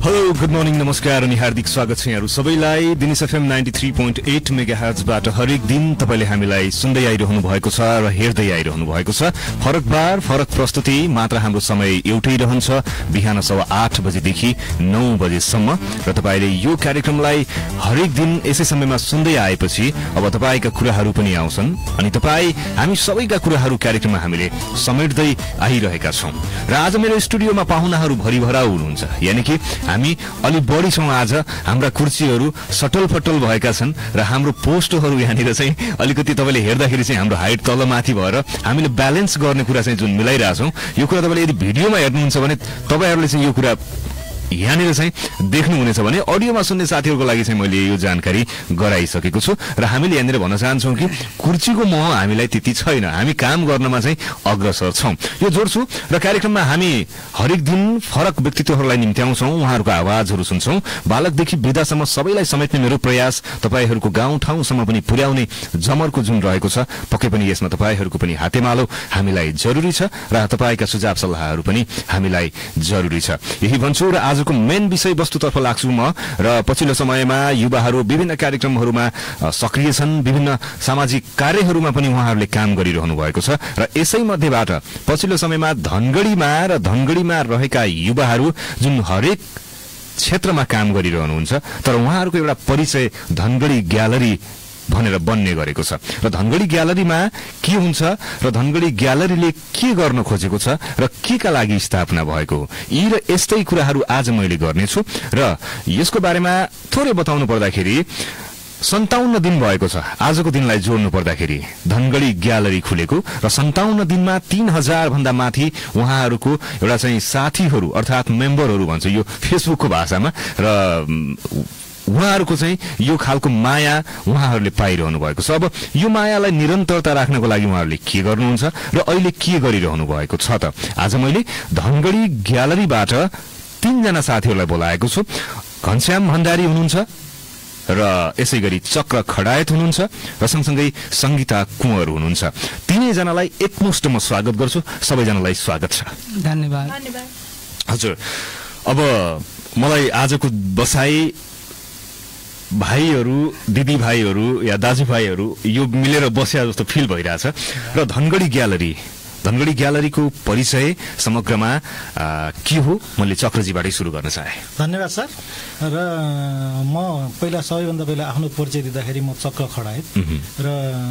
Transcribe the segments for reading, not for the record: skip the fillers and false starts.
Hello good morning नमस्कार अनि हार्दिक स्वागत छ यहाँहरु सबैलाई दिनेश एफएम 93.8 मेगाहर्ज बाट हरेक दिन तपाईले हामीलाई सुन्दै आइरहनु भएको छ र हेर्दै आइरहनु भएको छ। फरक बार फरक प्रस्तुति मात्र हाम्रो समय एउटै रहन्छ, बिहान 8:15 बजेदेखि 9 बजेसम्म र तपाईले यो कार्यक्रमलाई हरेक दिन यसै समयमा सुन्दै आएपछि अब तपाईका कुराहरु पनि आउँछन् अनि तपाई हामी सबैका कुराहरु कार्यक्रममा हामीले समेट्दै आइरहेका छौं। र आज मेरो स्टुडियोमा पाहुनाहरु भरिभराउ हुनुहुन्छ, यानी कि हामी अलि बढी छौं। आज हाम्रा कुर्सीहरु सटलफटल भएका छन् र हाम्रो पोस्टहरु यहाँनिर चाहिँ अलिकति तपाईले हेर्दाखेरि चाहिँ हाम्रो हाइट तलमाथि भएर हामीले ब्यालेन्स गर्ने कुरा चाहिँ जुन मिलाइराछौं, यो कुरा तपाईले यदि भिडियोमा हेर्नुहुन्छ भने तपाईहरुले चाहिँ यो कुरा यहाँनिर चाहिँ देख्नुहुनेछ भने अडियोमा सुन्ने साथीहरुको लागि चाहिँ मैले यो जानकारी गराइसकेको छु र हामीले यहाँनिर भन्न चाहन्छौं कि कुर्सीको मोह हामीलाई त्यति छैन, हामी काम गर्नमा चाहिँ अग्रसर छौं। यो जोड्छु र कार्यक्रममा हामी हरेक दिन फरक व्यक्तित्वहरुलाई निम्त्याउँछौं, उहाँहरुको आवाजहरु सुन्छौं। बालकदेखि वृद्धसम्म सबैलाई समेट्ने मेरो प्रयास तपाईहरुको गाउँ ठाउँसम्म पनि पुर्याउने जमरको जुन रहेको छ, पक्कै पनि यसमा तपाईहरुको पनि हातेमालो हामीलाई जरुरी छ र तपाईका सुझाव सल्लाहहरु पनि हामीलाई जरुरी छ। यही भन्छु र आजको मेन विषयवस्तुतर्फ लाग्छु म। र पछिल्लो समयमा युवाहरू विभिन्न कार्यक्रमहरूमा सक्रिय छन्, विभिन्न सामाजिक कार्यहरूमा पनि उहाँहरूले काम गरिरहनु भएको छ र यसै मध्येबाट पछिल्लो समयमा धनगढीमा रहेका युवाहरू जुन हरेक क्षेत्रमा काम गरिरहनुहुन्छ, तर उहाँहरूको एउटा परिचय धनगढी ग्यालरी भनेर बन्ने गरेको छ। र धनगढी ग्यालरीमा के हुन्छ र धनगढी ग्यालरीले के गर्न खोजेको छ र के का लागि स्थापना भएको हो, यी र यस्तै कुराहरू आज मैले गर्नेछु। र यसको बारेमा थोरै बताउनु पर्दाखेरि 57 दिन भएको छ आजको दिनलाई जोड्नु पर्दाखेरि धनगढी ग्यालरी खुलेको र 57 दिनमा 3000 भन्दा माथि उहाँहरूको एउटा चाहिँ साथीहरू अर्थात मेम्बरहरू भन्छ यो फेसबुकको भाषामा, र उहाँहरूको चाहिँ यो खालको माया उहाँहरूले पाइरहनु भएको छ। अब यो मायालाई निरन्तरता राख्नको लागि उहाँहरूले के गर्नुहुन्छ र अहिले के गरिरहनु भएको छ त आज मैले धनगढी ग्यालरीबाट 3 जना साथीहरूलाई बोलाएको छु। घनश्याम भण्डारी हुनुहुन्छ र यसै गरी चक्र खडायत हुनुहुन्छ र सँगसँगै संगीता कुँवर हुनुहुन्छ। तीनैजनालाई एकमुष्ट म स्वागत गर्छु। सबैजनालाई स्वागत छ। धन्यवाद। हजुर, अब मलाई आजको बसाई भाइहरू, दिदी भाइहरू या दाजुभाइहरू यो मिलेर बस्या जस्तो फिल भइरहेछ। र धनगढी ग्यालरीको परिचय समग्रमा के हो, मैले चक्रजीबाटै सुरु गर्न चाहे। धन्यवाद सर। र म सबैभन्दा पहिला आफ्नो परिचय दिँदाखेरि म चक्र खडायत र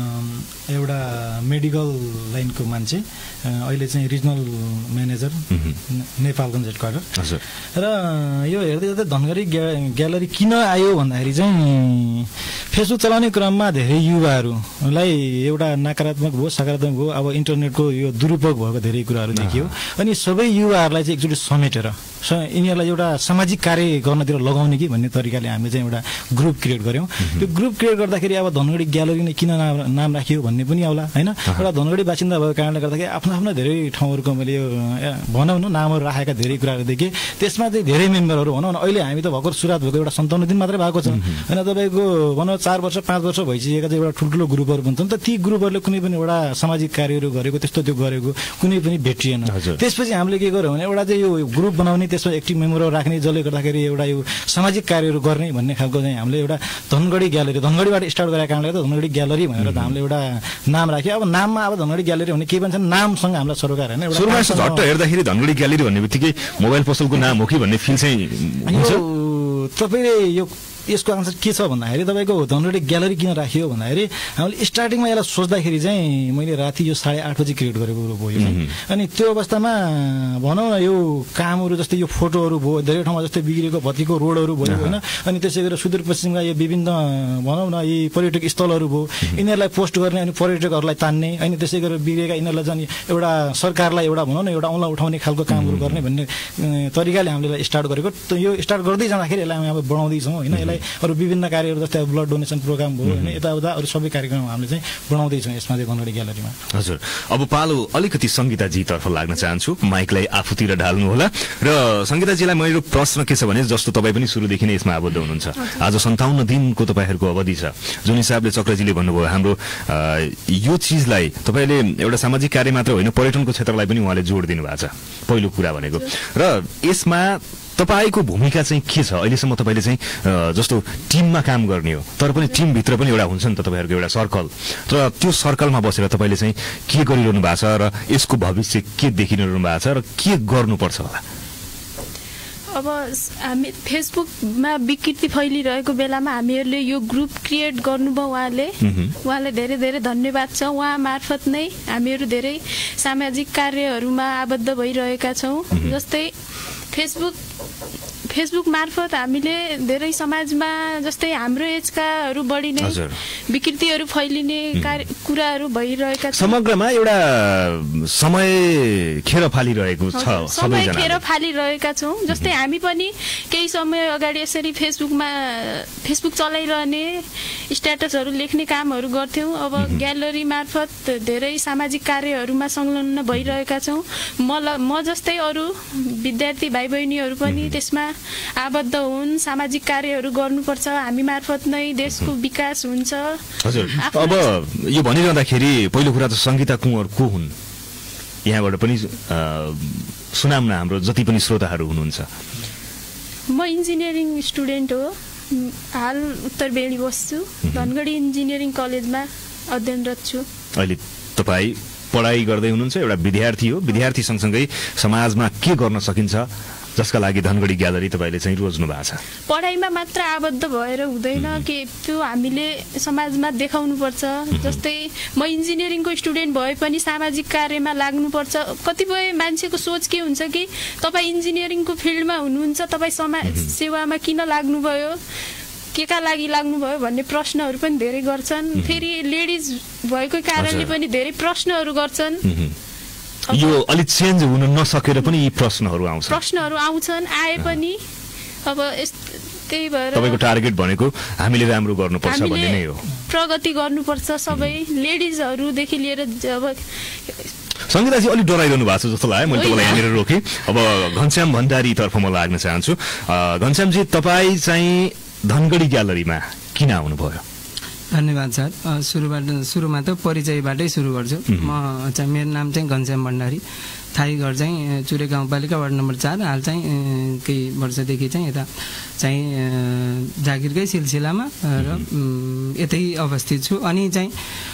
एउटा मेडिकल लाइनको मान्छे, अहिले चाहिँ रिजनल म्यानेजर नेपालगञ्ज हेडक्वार्टर। र यो हेर्दै हेर्दै धनगढी ग्यालरी किन आयो भन्दाखेरि चाहिँ फेसबुक चलाउने क्रममा धेरै युवाहरूलाई एउटा नकारात्मक भयो सकारात्मक भयो, अब इन्टरनेटको यो दुरुपयोग भएको धेरै कुराहरू देखियो अनि सबै युवाहरूलाई चाहिँ एकचोटि समेटेर यिनीहरूलाई एउटा सामाजिक कार्य गर्नतिर लगाउने कि भन्ने तरिकाले हामीले चाहिँ एउटा ग्रुप क्रिएट गर्यौं। त्यो ग्रुप क्रिएट गर्दाखेरि अब धनगढी ग्यालरी नै किन नाम राखियो भन्ने पनि आउला हैन। एउटा धनगढी बासिन्दा भएको कारणले गर्दाखेरि आफ्नो धेरै ठाउँहरूको मैले भनौँ न नामहरू राखेका धेरै कुराहरू देखेँ। त्यसमा चाहिँ धेरै मेम्बरहरू भनौँ न, अहिले हामी त भर्खर सुरुवात भएको एउटा 57 दिन मात्रै भएको छ हैन। तपाईँको भनौँ 4 वर्ष 5 वर्ष भइसकेका चाहिँ एउटा ठुल्ठुलो ग्रुपहरू भन्छन् त, ती ग्रुपहरूले कुनै पनि एउटा सामाजिक कार्यहरू गरेको त्यस्तो त्यो गरेको कुनै पनि भेटिएन। त्यसपछि हामीले के गर्यौँ भने एउटा चाहिँ यो ग्रुप बनाउने, त्यसमा एक्टिभ मेम्बरहरू राख्ने, जसले गर्दाखेरि एउटा यो सामाजिक कार्यहरू गर्ने भन्ने खालको चाहिँ हामीले एउटा धनगढी ग्यालरी, धनगढीबाट स्टार्ट गरेका कारणले गर्दा धनगढी ग्यालरी भनेर त हामीले एउटा नाम राख्यो। अब नाममा अब धनगढी ग्यालरी भन्ने के भन्छ, नामसँग हामीलाई सरोकार हैन। सुरुमा झट्ट हेर्दाखेरि धनगढी ग्यालरी भन्ने बित्तिकै मोबाइल पसलको नाम हो कि भन्ने फिल चाहिँ हुन्छ। तपाईले यो यसको आन्सर के छ भन्दाखेरि तपाईको धनगढी ग्यालरी किन राखियो भन्दाखेरि हामीले स्टार्टिङमा यसलाई सोच्दाखेरि चाहिँ मैले राति यो 8:30 बजे क्रिएट गरेको ग्रुप हो यो। अनि त्यो अवस्थामा भनौँ न यो कामहरू जस्तै यो फोटोहरू भयो, धेरै ठाउँमा जस्तै बिग्रेको भत्किएको रोडहरू भयो हैन। अनि त्यसै गरेर सुदूरपश्चिमका यो विभिन्न भनौँ न यी पर्यटक स्थलहरू भयो, यिनीहरूलाई पोस्ट गर्ने अनि पर्यटकहरूलाई तान्ने, अनि त्यसै गरेर बिग्रेका यिनीहरूलाई चाहिँ एउटा सरकारलाई एउटा भनौँ न एउटा औँला उठाउने खालको कामहरू गर्ने भन्ने तरिकाले हामीले स्टार्ट गरेको। यो स्टार्ट गर्दै जाँदाखेरि यसलाई हामी अब बढाउँदैछौँ हैन। यसलाई अरू विभिन्न कार्यहरू जस्तै ब्लड डोनेसन प्रोग्राम भयो हैन, यताउता अरू सबै कार्यक्रम हामीले चाहिँ बढाउँदैछौँ यसमा चाहिँ धनगढी ग्यालरीमा। हजुर, अब पालो अलिकति संगीताजीतर्फ लाग्न चाहन्छु, माइकलाई आफूतिर ढाल्नु होला। र संगीताजीलाई मेरो प्रश्न के छ भने जस्तो तपाईँ पनि सुरुदेखि नै यसमा आबद्ध हुनुहुन्छ, आज 57 दिनको तपाईँहरूको अवधि छ, जुन हिसाबले चक्रजीले भन्नुभयो हाम्रो यो चिजलाई तपाईँले एउटा सामाजिक कार्य मात्र होइन पर्यटनको क्षेत्रलाई पनि उहाँले जोड दिनु भएको छ, पहिलो कुरा भनेको। र यसमा तपाईको भूमिका चाहिँ के छ अहिलेसम्म? तपाईले चाहिँ जस्तो टिममा काम गर्ने हो, तर पनि टिमभित्र पनि एउटा हुन्छ नि त तपाईहरुको एउटा सर्कल, र त्यो सर्कलमा बसेर तपाईले चाहिँ के गरिरहनु भएको छ र यसको भविष्य के देखिरहनु भएको छ र के गर्नुपर्छ होला? अब हामी फेसबुकमा विकृति फैलिरहेको बेलामा हामीहरूले यो ग्रुप क्रिएट गर्नुभयो। उहाँले धेरै धेरै धन्यवाद छ। उहाँ मार्फत नै हामीहरू धेरै सामाजिक कार्यहरूमा आबद्ध भइरहेका छौँ। जस्तै फेसबुक मार्फत हामीले धेरै समाजमा जस्तै हाम्रो एजकाहरू बढी नै विकृतिहरू फैलिने कुराहरू भइरहेका छन्। समग्रमा एउटा समय खेर फालिरहेको छ, समय खेर फालिरहेका छौँ। जस्तै हामी पनि केही समय अगाडि यसरी फेसबुक चलाइरहने, स्ट्याटसहरू लेख्ने कामहरू गर्थ्यौँ। अब ग्यालरी मार्फत धेरै सामाजिक कार्यहरूमा संलग्न भइरहेका छौँ। म जस्तै अरू विद्यार्थी भाइ बहिनीहरू पनि त्यसमा आबद्ध हुन्, सामाजिक कार्यहरू गर्नुपर्छ। हामी मार्फत नै देशको विकास हुन्छ। हजुर, अब यो भनिरहँदाखेरि पहिलो कुरा त संगीता कुँवर को हुन्? यहाँबाट पनि सुनाम न, हाम्रो जति पनि श्रोताहरू हुनुहुन्छ। म इन्जिनियरिङ स्टुडेन्ट हो। हाल उत्तर बेडी बस्छु। धनगढी इन्जिनियरिङ कलेजमा अध्ययनरत छु। अहिले तपाईँ पढाइ गर्दै हुनुहुन्छ, एउटा विद्यार्थी हो। विद्यार्थी सँगसँगै समाजमा के गर्न सकिन्छ जसका लागि धनगढी ग्यालरी तपाईले चाहिँ रोज्नु भएको छ? पढाइमा मात्र आबद्ध भएर हुँदैन कि त्यो हामीले समाजमा देखाउनुपर्छ। जस्तै म इन्जिनियरिङको स्टुडेन्ट भए पनि सामाजिक कार्यमा लाग्नुपर्छ। कतिपय मान्छेको सोच के हुन्छ कि तपाईँ इन्जिनियरिङको फिल्डमा हुनुहुन्छ, तपाईँ समाज सेवामा किन लाग्नुभयो, के का लागि लाग्नुभयो भन्ने प्रश्नहरू पनि धेरै गर्छन्। फेरि लेडिज भएको कारणले पनि धेरै प्रश्नहरू गर्छन्। यो अलिक चेन्ज हुन नसकेर पनि यी प्रश्नहरू आउँछन्। आए पनि अब त्यही भएर तपाईको टार्गेट भनेको हामीले राम्रो गर्नुपर्छ भन्ने नै हो। प्रगति गर्नुपर्छ सबै लेडिजहरूदेखि लिएर। अब संगीताजी अलिक डराइरहनु भएको छ जस्तो लाग्यो, मैले तपाईँलाई यहाँनिर रोकेँ। अब घनश्याम भण्डारी तर्फ म लाग्न चाहन्छु। घनश्यामजी, तपाईँ चाहिँ धनगढी ग्यालरीमा किन आउनुभयो? धन्यवाद सर। सुरुमा त परिचयबाटै सुरु गर्छु। म चाहिँ मेरो नाम चाहिँ घनश्याम भण्डारी, थाइघर चाहिँ चुरे गाउँपालिका वार्ड नम्बर 4। हाल चाहिँ केही वर्षदेखि चाहिँ यता चाहिँ जागिरकै सिलसिलामा र यतै अवस्थित छु। अनि चाहिँ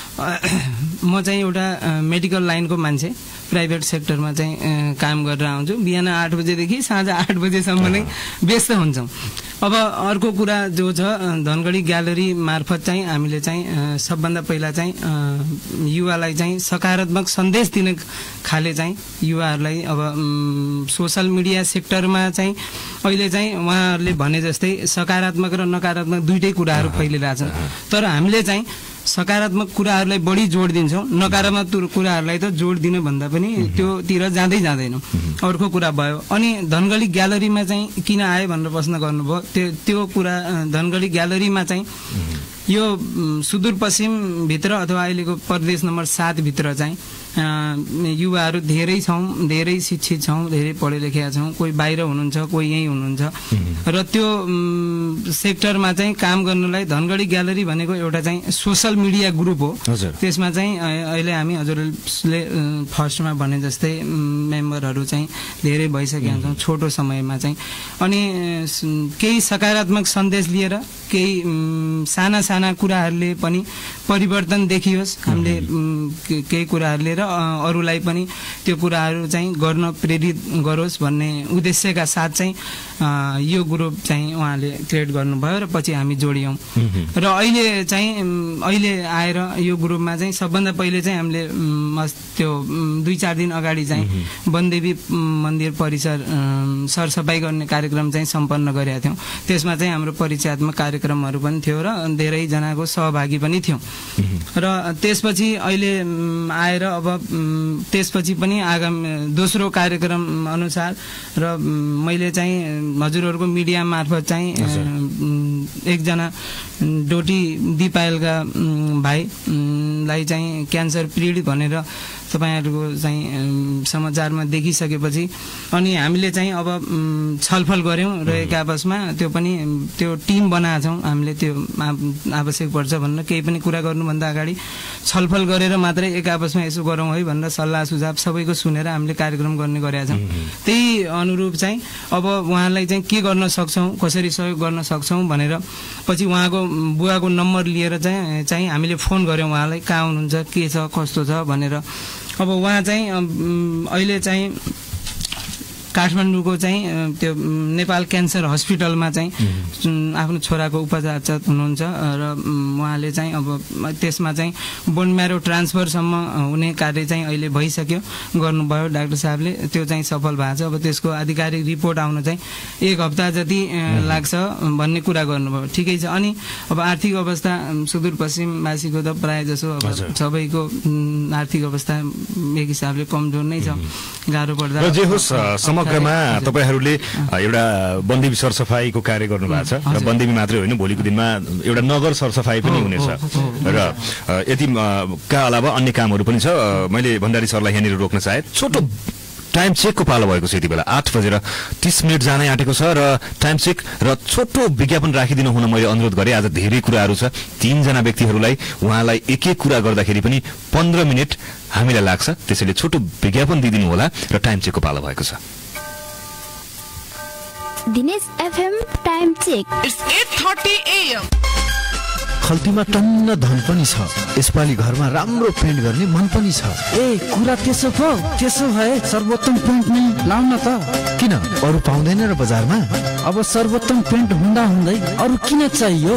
म चाहिँ एउटा मेडिकल लाइनको मान्छे, प्राइभेट सेक्टरमा चाहिँ काम गरेर आउँछु। बिहान 8 बजेदेखि साँझ 8 बजेसम्म नै व्यस्त हुन्छौँ। अब अर्को कुरा जो छ, धनगढी ग्यालरी मार्फत चाहिँ हामीले चाहिँ सबभन्दा पहिला चाहिँ युवालाई चाहिँ सकारात्मक सन्देश दिने खाले चाहिँ युवाहरूलाई अब सोसल मिडिया सेक्टरमा चाहिँ अहिले चाहिँ उहाँहरूले भने जस्तै सकारात्मक र नकारात्मक दुईटै कुराहरू फैलिरहेछन्। तर हामीले चाहिँ सकारात्मक कुराहरूलाई बढी जोड दिन्छौँ, नकारात्मक कुराहरूलाई त जोड दिनु भन्दा पनि त्योतिर जाँदैनौँ। अर्को कुरा भयो। अनि धनगढी ग्यालरीमा चाहिँ किन आए भनेर प्रश्न गर्नुभयो। त्यो कुरा धनगढी ग्यालरीमा चाहिँ यो सुदूरपश्चिमभित्र अथवा अहिलेको प्रदेश नम्बर 7 भित्र चाहिँ युवाहरू धेरै छौँ, धेरै शिक्षित छौँ, धेरै पढे लेखेका छौँ। कोही बाहिर हुनुहुन्छ, कोही यहीँ हुनुहुन्छ। र त्यो सेक्टरमा चाहिँ काम गर्नलाई धनगढी ग्यालरी भनेको एउटा चाहिँ सोसल मिडिया ग्रुप हो। त्यसमा चाहिँ अहिले हामी हजुरले फर्स्टमा भने जस्तै मेम्बरहरू चाहिँ धेरै भइसकेका छौँ छोटो समयमा चाहिँ। अनि केही सकारात्मक सन्देश लिएर केही साना कुराहरूले पनि परिवर्तन देखियोस्, हामीले केही कुराहरूले र अरूलाई पनि त्यो कुराहरू चाहिँ गर्न प्रेरित गरोस् भन्ने उद्देश्यका साथ चाहिँ यो ग्रुप चाहिँ उहाँले क्रिएट गर्नुभयो र पछि हामी जोडियौँ। र अहिले आएर यो ग्रुपमा चाहिँ सबभन्दा पहिले चाहिँ हामीले त्यो 2-4 दिन अगाडि चाहिँ वनदेवी मन्दिर परिसर सरसफाइ गर्ने कार्यक्रम चाहिँ सम्पन्न गरेका थियौँ। त्यसमा चाहिँ हाम्रो परिचयात्मक कार्यक्रमहरू पनि थियो र धेरैजनाको सहभागी पनि थियौँ। र त्यसपछि अहिले आएर अब त्यसपछि पनि आगामी दोस्रो कार्यक्रम अनुसार र मैले चाहिँ हजुरहरूको मिडिया मार्फत चाहिँ एकजना डोटी दिपायलका भाइलाई चाहिँ क्यान्सर पीडित भनेर तपाईँहरूको चाहिँ समाचारमा देखिसकेपछि अनि हामीले चाहिँ अब छलफल गऱ्यौँ र एक आपसमा त्यो पनि त्यो टिम बनाएको छौँ हामीले। त्यो आवश्यक पर्छ भनेर केही पनि कुरा गर्नुभन्दा अगाडि छलफल गरेर मात्रै एक आपसमा यसो गरौँ है भनेर सल्लाह सुझाव सबैको सुनेर हामीले कार्यक्रम गर्ने गरेका छौँ। त्यही अनुरूप चाहिँ अब उहाँलाई चाहिँ के गर्न सक्छौँ, कसरी सहयोग गर्न सक्छौँ भनेर पछि उहाँको बुवाको नम्बर लिएर चाहिँ हामीले फोन गऱ्यौँ उहाँलाई, कहाँ हुनुहुन्छ, के छ, कस्तो छ भनेर। अब उहाँ चाहिँ अहिले चाहिँ काठमाडौँको चाहिँ त्यो नेपाल क्यान्सर हस्पिटलमा चाहिँ आफ्नो छोराको उपचार हुनुहुन्छ र उहाँले चाहिँ अब त्यसमा चाहिँ बोन म्यारो ट्रान्सफरसम्म हुने कार्य चाहिँ अहिले भइसक्यो, गर्नुभयो डाक्टर साहबले, त्यो चाहिँ सफल भएको छ। अब त्यसको आधिकारिक रिपोर्ट आउन चाहिँ 1 हप्ता जति लाग्छ भन्ने कुरा गर्नुभयो। ठिकै छ। अनि अब आर्थिक अवस्था सुदूरपश्चिमवासीको त प्रायः जसो अब सबैको आर्थिक अवस्था एक हिसाबले कमजोर नै छ, गाह्रो पर्दा समग्रमा तपाईहरूले एउटा बन्देवी सरसफाईको कार्य गर्नु भएको छ र बन्देवी मात्रै होइन, भोलिको दिनमा एउटा नगर सरसफाई पनि हुनेछ र यति का अलावा अन्य कामहरू पनि छ। मैले भण्डारी सरलाई यहाँनिर रोक्न चाहे, छोटो टाइम चेकको पालो भएको छ, यति बेला 8:30 जानै आँटेको छ र टाइम चेक र छोटो विज्ञापन राखिदिनु हुन मैले अनुरोध गरेँ। आज धेरै कुराहरू छ, 3 जना व्यक्तिहरूलाई उहाँलाई एक एक कुरा गर्दाखेरि पनि 15 मिनट हामीलाई लाग्छ, त्यसैले छोटो विज्ञापन दिइदिनु होला र टाइम चेकको पालो भएको छ। Dinesh FM time check. It's 8:30 AM. खल्तीमा टन्न धन पनि छ, यसपालि घरमा राम्रो पेन्ट गर्ने मन पनि छ। कुरा त्यसो पो, त्यसो भए सर्वोत्तम पेन्ट नै लाउन त। किन, अरू पाउँदैन र बजारमा? अब सर्वोत्तम पेन्ट हुँदा हुँदै अरू किन चाहियो?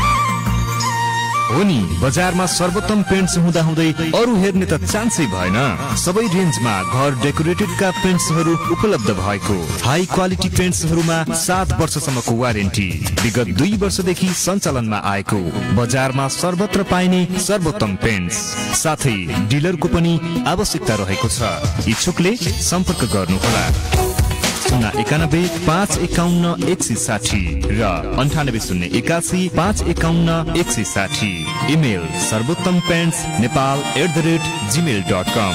हो नि, बजारमा सर्वोत्तम पेन्ट्स हुँदा हुँदै अरू हेर्ने त चान्सै भएन। सबै रेन्जमा घर डेकोरेटेडका पेन्ट्सहरू उपलब्ध भएको, हाई क्वालिटी पेन्ट्सहरूमा 7 वर्षसम्मको वारेन्टी, विगत 2 वर्षदेखि सञ्चालनमा आएको, बजारमा सर्वत्र पाइने सर्वोत्तम पेन्ट्स, साथै डिलरको पनि आवश्यकता रहेको छ। इच्छुकले सम्पर्क गर्नुहोला 091-551-160 र 9801-551-160। Email sarvottampentsnepal@gmail.com।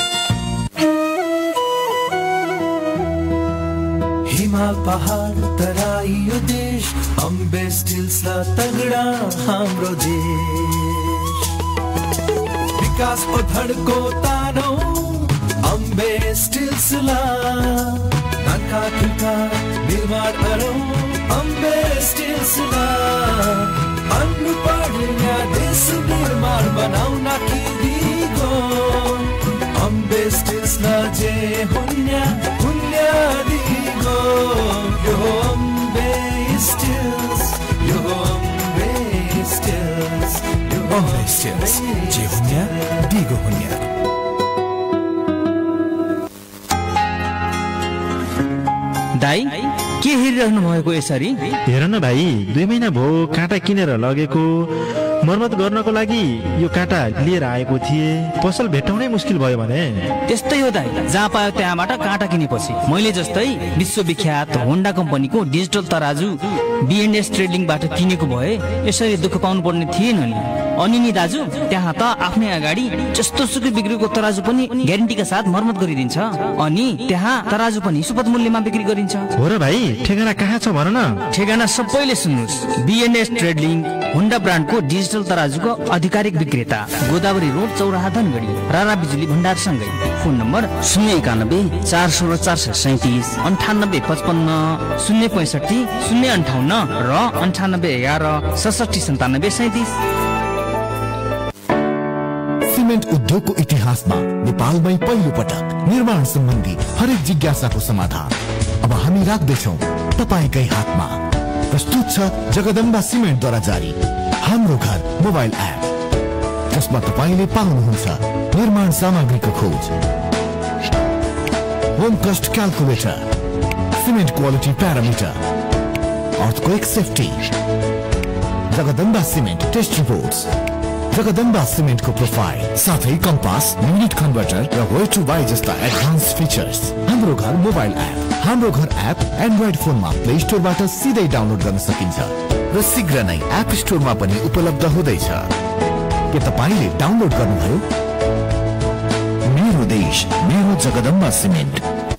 हिमाल पहाड तराई यो देश, अम्बे स्टिल्सला तगडा हाम्रो देश, विकासको धडको तानौ अम्बे स्टिल्सला, निर्माण गरौँ अम्बे स्टिल्सला, अन्नु पढ्या देश निर्माण बनाउन किदिगो, अम्बे स्टिल्सला जे हुन्या दिगो, यो अम्बे स्टिल्स, यो अम्बे स्टिल्स, यो अम्बे स्टिल्स जे हुन्या दिगो हुन्या। दाइ के हेरिरहनु भएको यसरी? हेर न भाइ, 2 महिना भयो काँटा किनेर लगेको, मर्मत गर्नको लागि यो काँटा लिएर आएको थिए, पसल भेट्टाउनै मुस्किल भयो भने। त्यस्तै हो दाइ, जहाँ पायो त्यहाँबाट काँटा किनेपछि। मैले जस्तै विश्वविख्यात होन्डा कम्पनीको डिजिटल तराजु B&S ट्रेडिङबाट किनेको भए यसरी दुःख पाउनु पर्ने थिएन नि। अनि नि दाजु, त्यहाँ त आफ्नै अगाडि जस्तो सुकै बिग्रेको तराजु पनि ग्यारेन्टीका साथ मर्मत गरिदिन्छ, अनि त्यहाँ तराजु पनि सुपथ मूल्यमा बिक्री गरिन्छ। हो र भाइ, ठेगाना कहाँ छ भन न? ठेगाना सबैले सुन्नुहोस्, B&S ट्रेडिङ होन्डा ब्रान्डको डिजिटल तराजुको आधिकारिक विक्रेता, गोदावरी रोड, चौराहा, धनगढी, रारा बिजुली भण्डार सँगै। फोन नम्बर 091-416-437, 98-55-065-058 र 98-11-67-97-37। सिमेन्ट उद्योगको इतिहासमा नेपालमै पहिलो पटक निर्माण सम्बन्धी हरेक जिज्ञासाको समाधान अब हामी राख्दैछौँ तपाईकै हातमा। प्रस्तुत छ जगदम्बा सिमेन्टद्वारा जारी हाम्रो घर मोबाइल एप, जसमा तपाईले पाउनुहुन्छ निर्माण सामग्रीको खोज, home cost calculator, cement quality parameter, earthquake safety, Jagdamba cement test reports, Jagdamba सिमेन्टको प्रोफाइल, साथै कम्पास, युनिट कन्भर्टर र वेयर टु बाई जस्ता एडभान्स फिचर्स। हाम्रो घर मोबाइल एप, हाम्रो घर एप एन्ड्रोइड फोनमा प्ले स्टोरबाट सिधै डाउनलोड गर्न सकिन्छ र शीघ्र नै एप स्टोरमा पनि उपलब्ध हुँदैछ। के तपाईले डाउनलोड गर्नुभयो? मेरो मेरो देश मेरो Jagdamba cement.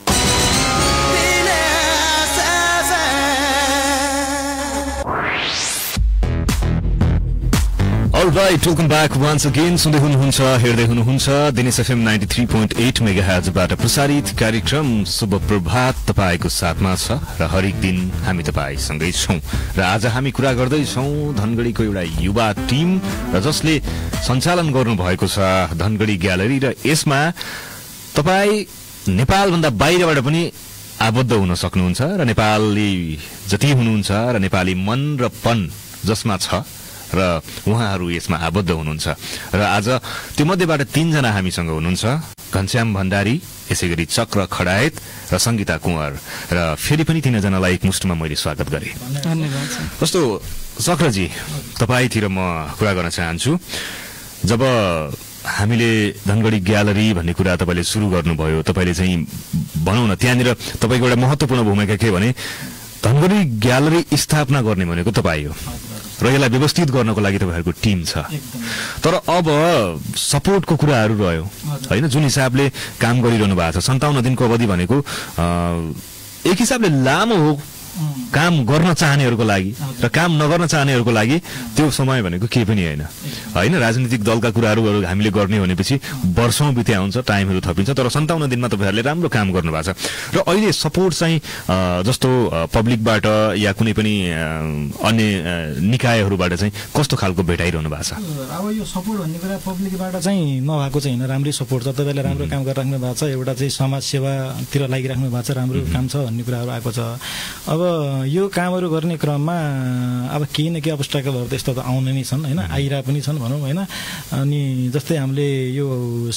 Alright, welcome back once again. सुन्दै हुनुहुन्छ हेर्दै हुनुहुन्छ दिनेश एफएम 93.8 मेगाहर्जबाट प्रसारित कार्यक्रम शुभ प्रभात तपाईको साथमा छ र हरेक दिन हामी तपाईसँगै छौं र आज हामी कुरा गर्दै छौं धनगढीको एउटा युवा टिम र जसले सञ्चालन गर्नु भएको छ धनगढी ग्यालरी र यसमा तपाई नेपाल भन्दा बाहिरबाट पनि आबद्ध हुन सक्नुहुन्छ र नेपाली जति हुनुहुन्छ र नेपाली मन र पन जसमा छ र उहाँहरू यसमा आबद्ध हुनुहुन्छ र आज त्यो मध्येबाट 3 जना हामीसँग हुनुहुन्छ घनश्याम भण्डारी यसैगरी चक्र खडायत र संगीता कुँवर र फेरि पनि 3 जनालाई एकमुष्टमा मैले स्वागत गरे। धन्यवाद। कस्तो चक्रजी तपाईतिर म कुरा गर्न चाहन्छु जब हामीले धनगढी ग्यालरी भन्ने कुरा तपाईले सुरु गर्नुभयो तपाईले चाहिँ भनौं न त्यहाँनिर तपाईको एउटा महत्त्वपूर्ण भूमिका के भने धनगढी ग्यालरी स्थापना गर्ने भनेको तपाई हो र यसलाई व्यवस्थित गर्नको लागि तपाईहरुको टिम छ तर अब सपोर्टको कुराहरु रह्यो हैन जुन हिसाबले काम गरिरहनु भएको छ 57 दिनको अवधि भनेको एक हिसाबले लामो हो काम गर्न चाहनेहरुको लागि र काम नगर्न चाहनेहरुको लागि त्यो समय भनेको के पनि हैन हैन राजनीतिक दलका कुराहरु हामीले गर्ने भनेपछि वर्षौं बित्या हुन्छ टाइमहरु थपिन्छ तर 57 दिनमा तपाईहरुले राम्रो काम गर्नु भएको छ र अहिले सपोर्ट चाहिँ जस्तो पब्लिकबाट या कुनै पनि अन्य निकायहरुबाट चाहिँ कस्तो खालको भेटाइरहनु भएको छ। अब यो सपोर्ट भन्ने कुरा पब्लिकबाट चाहिँ नभएको चाहिँ हैन राम्रै सपोर्ट छ तपाईले राम्रो काम गरिराख्नु भएको छ एउटा चाहिँ समाज सेवातिर लागिराख्नु भएको छ राम्रो काम छ भन्ने कुराहरु आएको छ। अब यो कामहरु गर्ने क्रममा अब केही न केही अब्स्ट्याकलहरु त यस्तो त आउने नै छन् हैन आइरा पनि छन् भनौं हैन अनि जस्तै हामीले यो